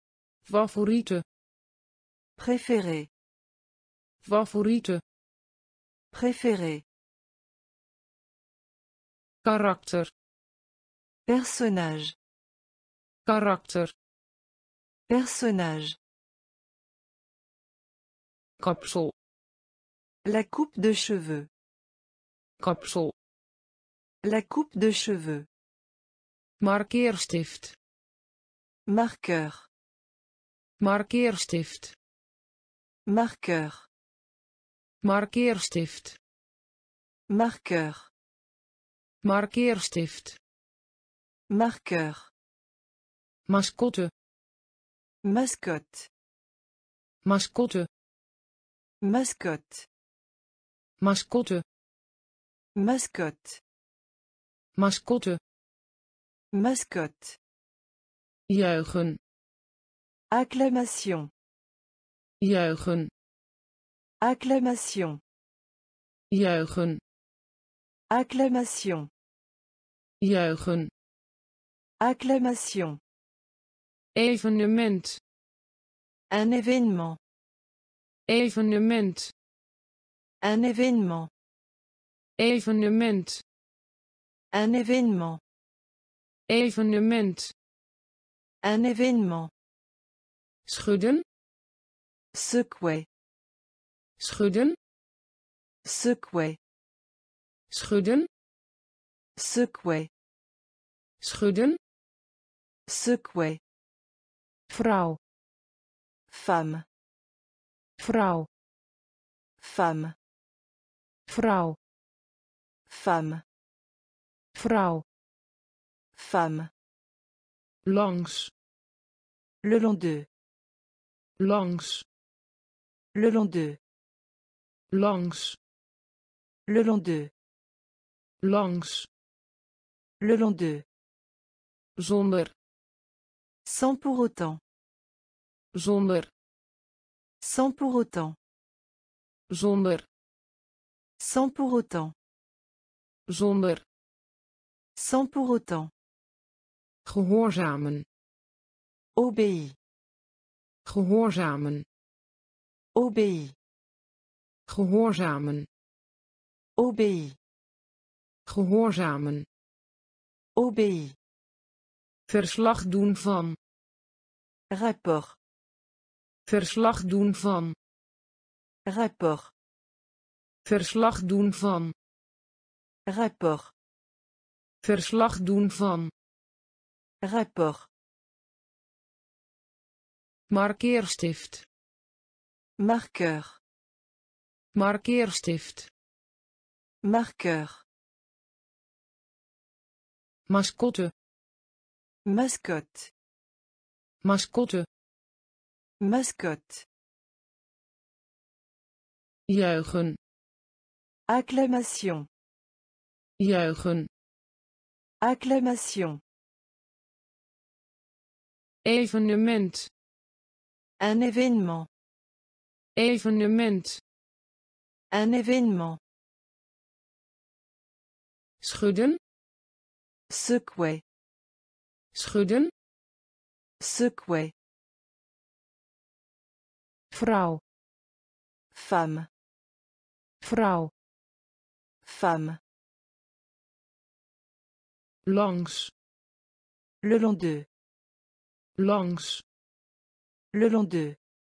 favoriete, Préféré. favoriete, Préféré. karakter, Personnage. karakter, Personnage. kapsel, La coupe de cheveux. kapsel, La coupe de cheveux. markeerstift, Marqueur. markeerstift, Marqueur. markeerstift, Marqueur. markeerstift, Marqueur. mascotte, Mascotte. mascotte, Mascotte. mascotte, Mascotte. mascotte, Mascotte. juichen, Acclamation. juichen, Acclamation. juichen, Acclamation. juichen, Acclamation. evenement, Un événement. evenement, Un événement. evenement, Un événement. evenement, Un événement. schudden, Secouer. schudden, Secouer. schudden, Secouer. schudden, Secouer. vrouw, Femme. vrouw, Femme. vrouw, Femme. vrouw, Femme. langs, Le long d'eux. langs, Le long d'eux. langs, Le long d'eux. langs, Le long d'eux. zonder, Sans pour autant. zonder, Sans pour autant. zonder, Sans pour autant. zonder, Sans pour autant. gehoorzamen, Obéis. gehoorzamen, Obéis. gehoorzamen, Obéis. gehoorzamen, Obéis. verslag doen van, Rapport. verslag doen van, Rapport. verslag doen van, Rapport. verslag doen van, Rapport. markeerstift, Marqueur. markeerstift, Marqueur. mascotte, Mascotte. mascotte, Mascotte. juichen, Acclamation. juichen, Acclamation. evenement, Un événement. evenement, Un événement. schudden, Secouer. schudden, Secouer. vrouw, Femme. vrouw, Femme. langs, Le long d'eux. langs, Le long d'eux.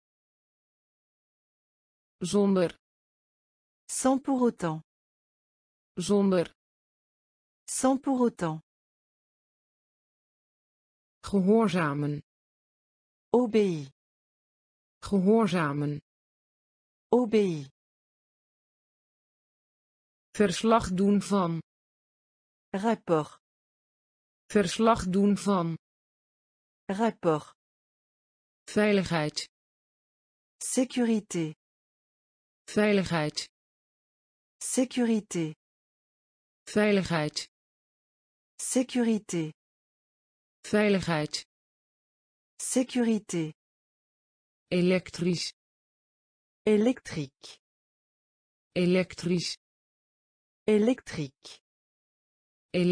zonder, Sans pour autant. zonder, Sans pour autant. gehoorzamen, Obéis. gehoorzamen, Obéis. verslag doen van, Rapport. verslag doen van, Rapport. veiligheid, Sécurité. veiligheid, Sécurité. veiligheid, Sécurité. veiligheid, Sécurité. elektrisch, Électrique. elektrisch, Électrique.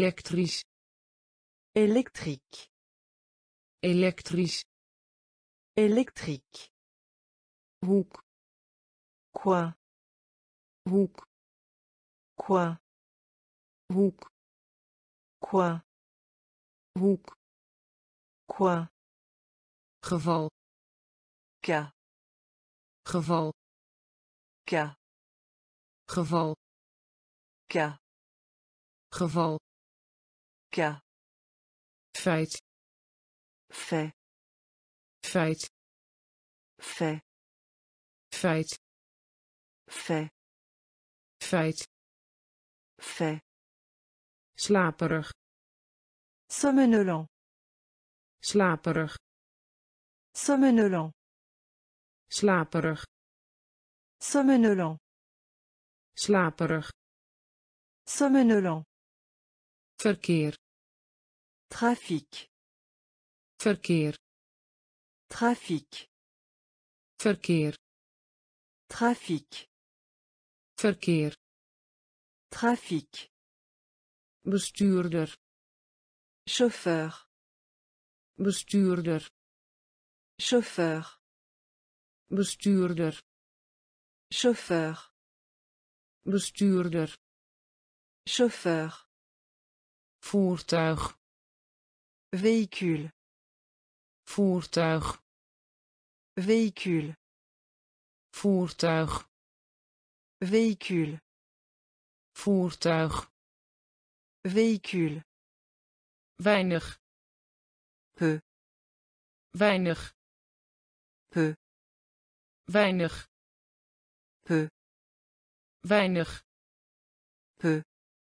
elektrisch, Électrique. elektrisch, électrique, hoek, coin, hoek, coin, hoek, coin, hoek, coin, geval, cas, geval, cas, geval, cas, geval, cas, feit, fait, feit, fait, feit, fait, feit, fait, slaperig, somnolent, slaperig, somnolent, slaperig, somnolent, slaperig, somnolent, verkeer, trafic, verkeer, trafic, verkeer, trafic, verkeer, trafic, bestuurder, chauffeur, bestuurder, chauffeur, bestuurder, chauffeur, bestuurder, chauffeur, voertuig, véhicule, voertuig, véhicule, voertuig, véhicule, voertuig, véhicule, weinig, peu, weinig, peu, weinig, peu, weinig, peu,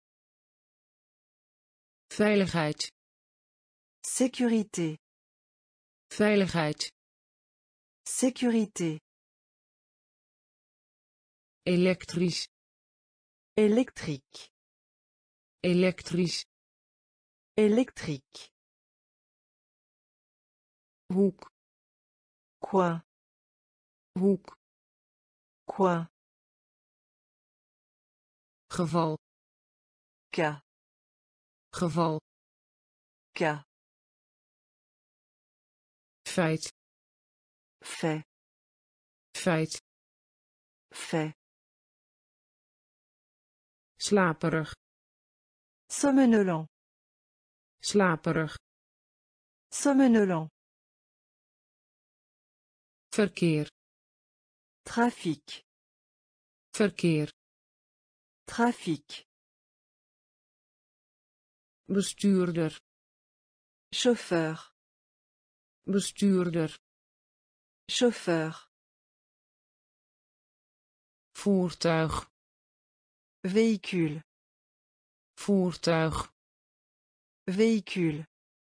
veiligheid, sécurité, veiligheid, sécurité, elektrisch, électrique, elektrisch, électrique, hoek, coin, hoek, coin, geval, cas, geval, cas, feit, fait, feit, fait, slaperig, somnolent, slaperig, somnolent, verkeer, trafic, verkeer, trafic, bestuurder, chauffeur, bestuurder, chauffeur, voertuig, véhicule, voertuig, véhicule,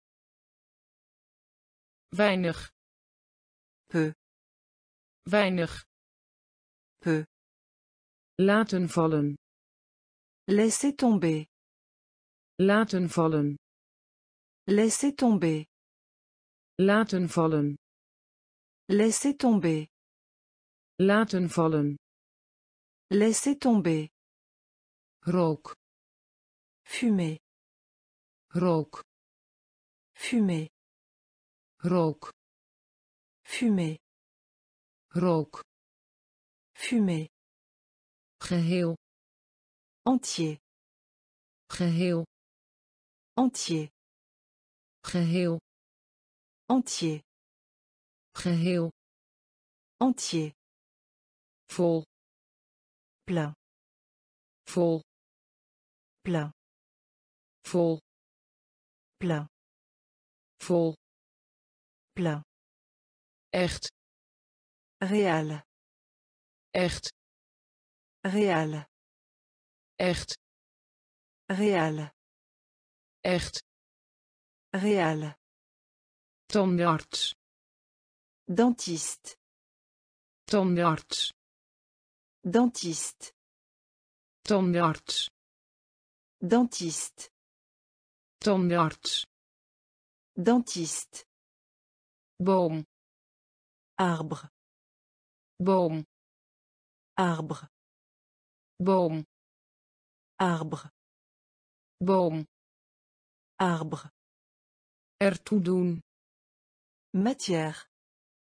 weinig, peu, weinig, peu, laten vallen, laisser tomber, laten vallen, laisser tomber, laten vallen, laisser tomber, laten vallen, laisser tomber, rook, fumer, rook, fumer, rook, fumer, rook, fumer, geheel, entier, geheel, entier, geheel, entier, geheel, entier, vol, plein, vol, plein, vol, plein, vol, plein, echt, réel, echt, réel, echt, réel, echt, réel, tandarts, dentiste, tandarts, dentiste, tandarts, dentiste, tandarts, dentiste, boom, arbre, boom, arbre, boom, arbre, boom, arbre, ertoe doen, matière,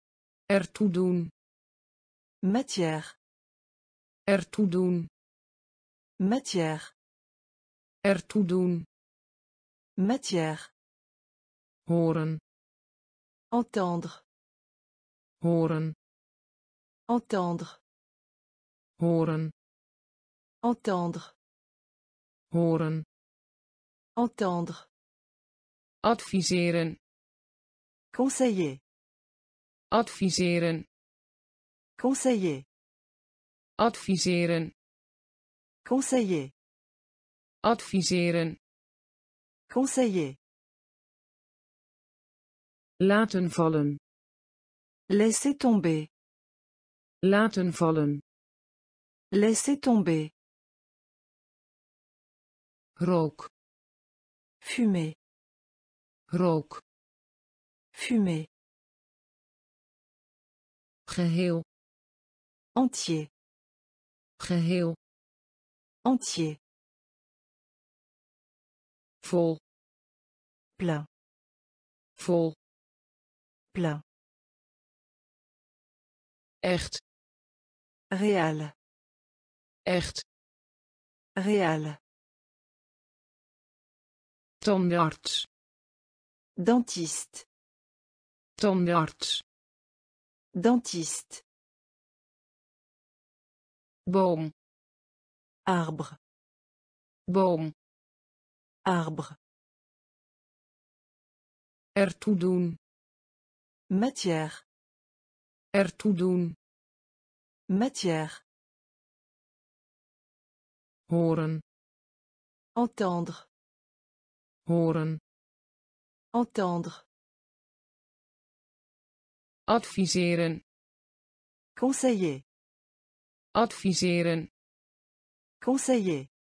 Ertoe doen. Matière. Ertoe doen. Matière. Ertoe doen. Matière. Horen. Entendre. Horen. Entendre. Horen. Entendre. Horen. Entendre. Adviseren. Conseiller. Adviseren. Conseiller. Adviseren. Conseiller. Adviseren. Conseiller. Laten vallen. Laisser tomber. Laten vallen. Laisser tomber. Rook. Fumer. Rook. Fumer. Geheel. Entier. Geheel. Entier. Vol. Plein. Vol. Plein. Echt. Réel. Echt. Réel. Tandarts. Dentiste. Tandarts. Dentiste. Boom. Arbre. Boom. Arbre. Ertoe doen. Matière. Ertoe doen. Matière. Horen. Entendre. Horen. Entendre. Adviseren. Conseiller. Adviseren. Conseiller.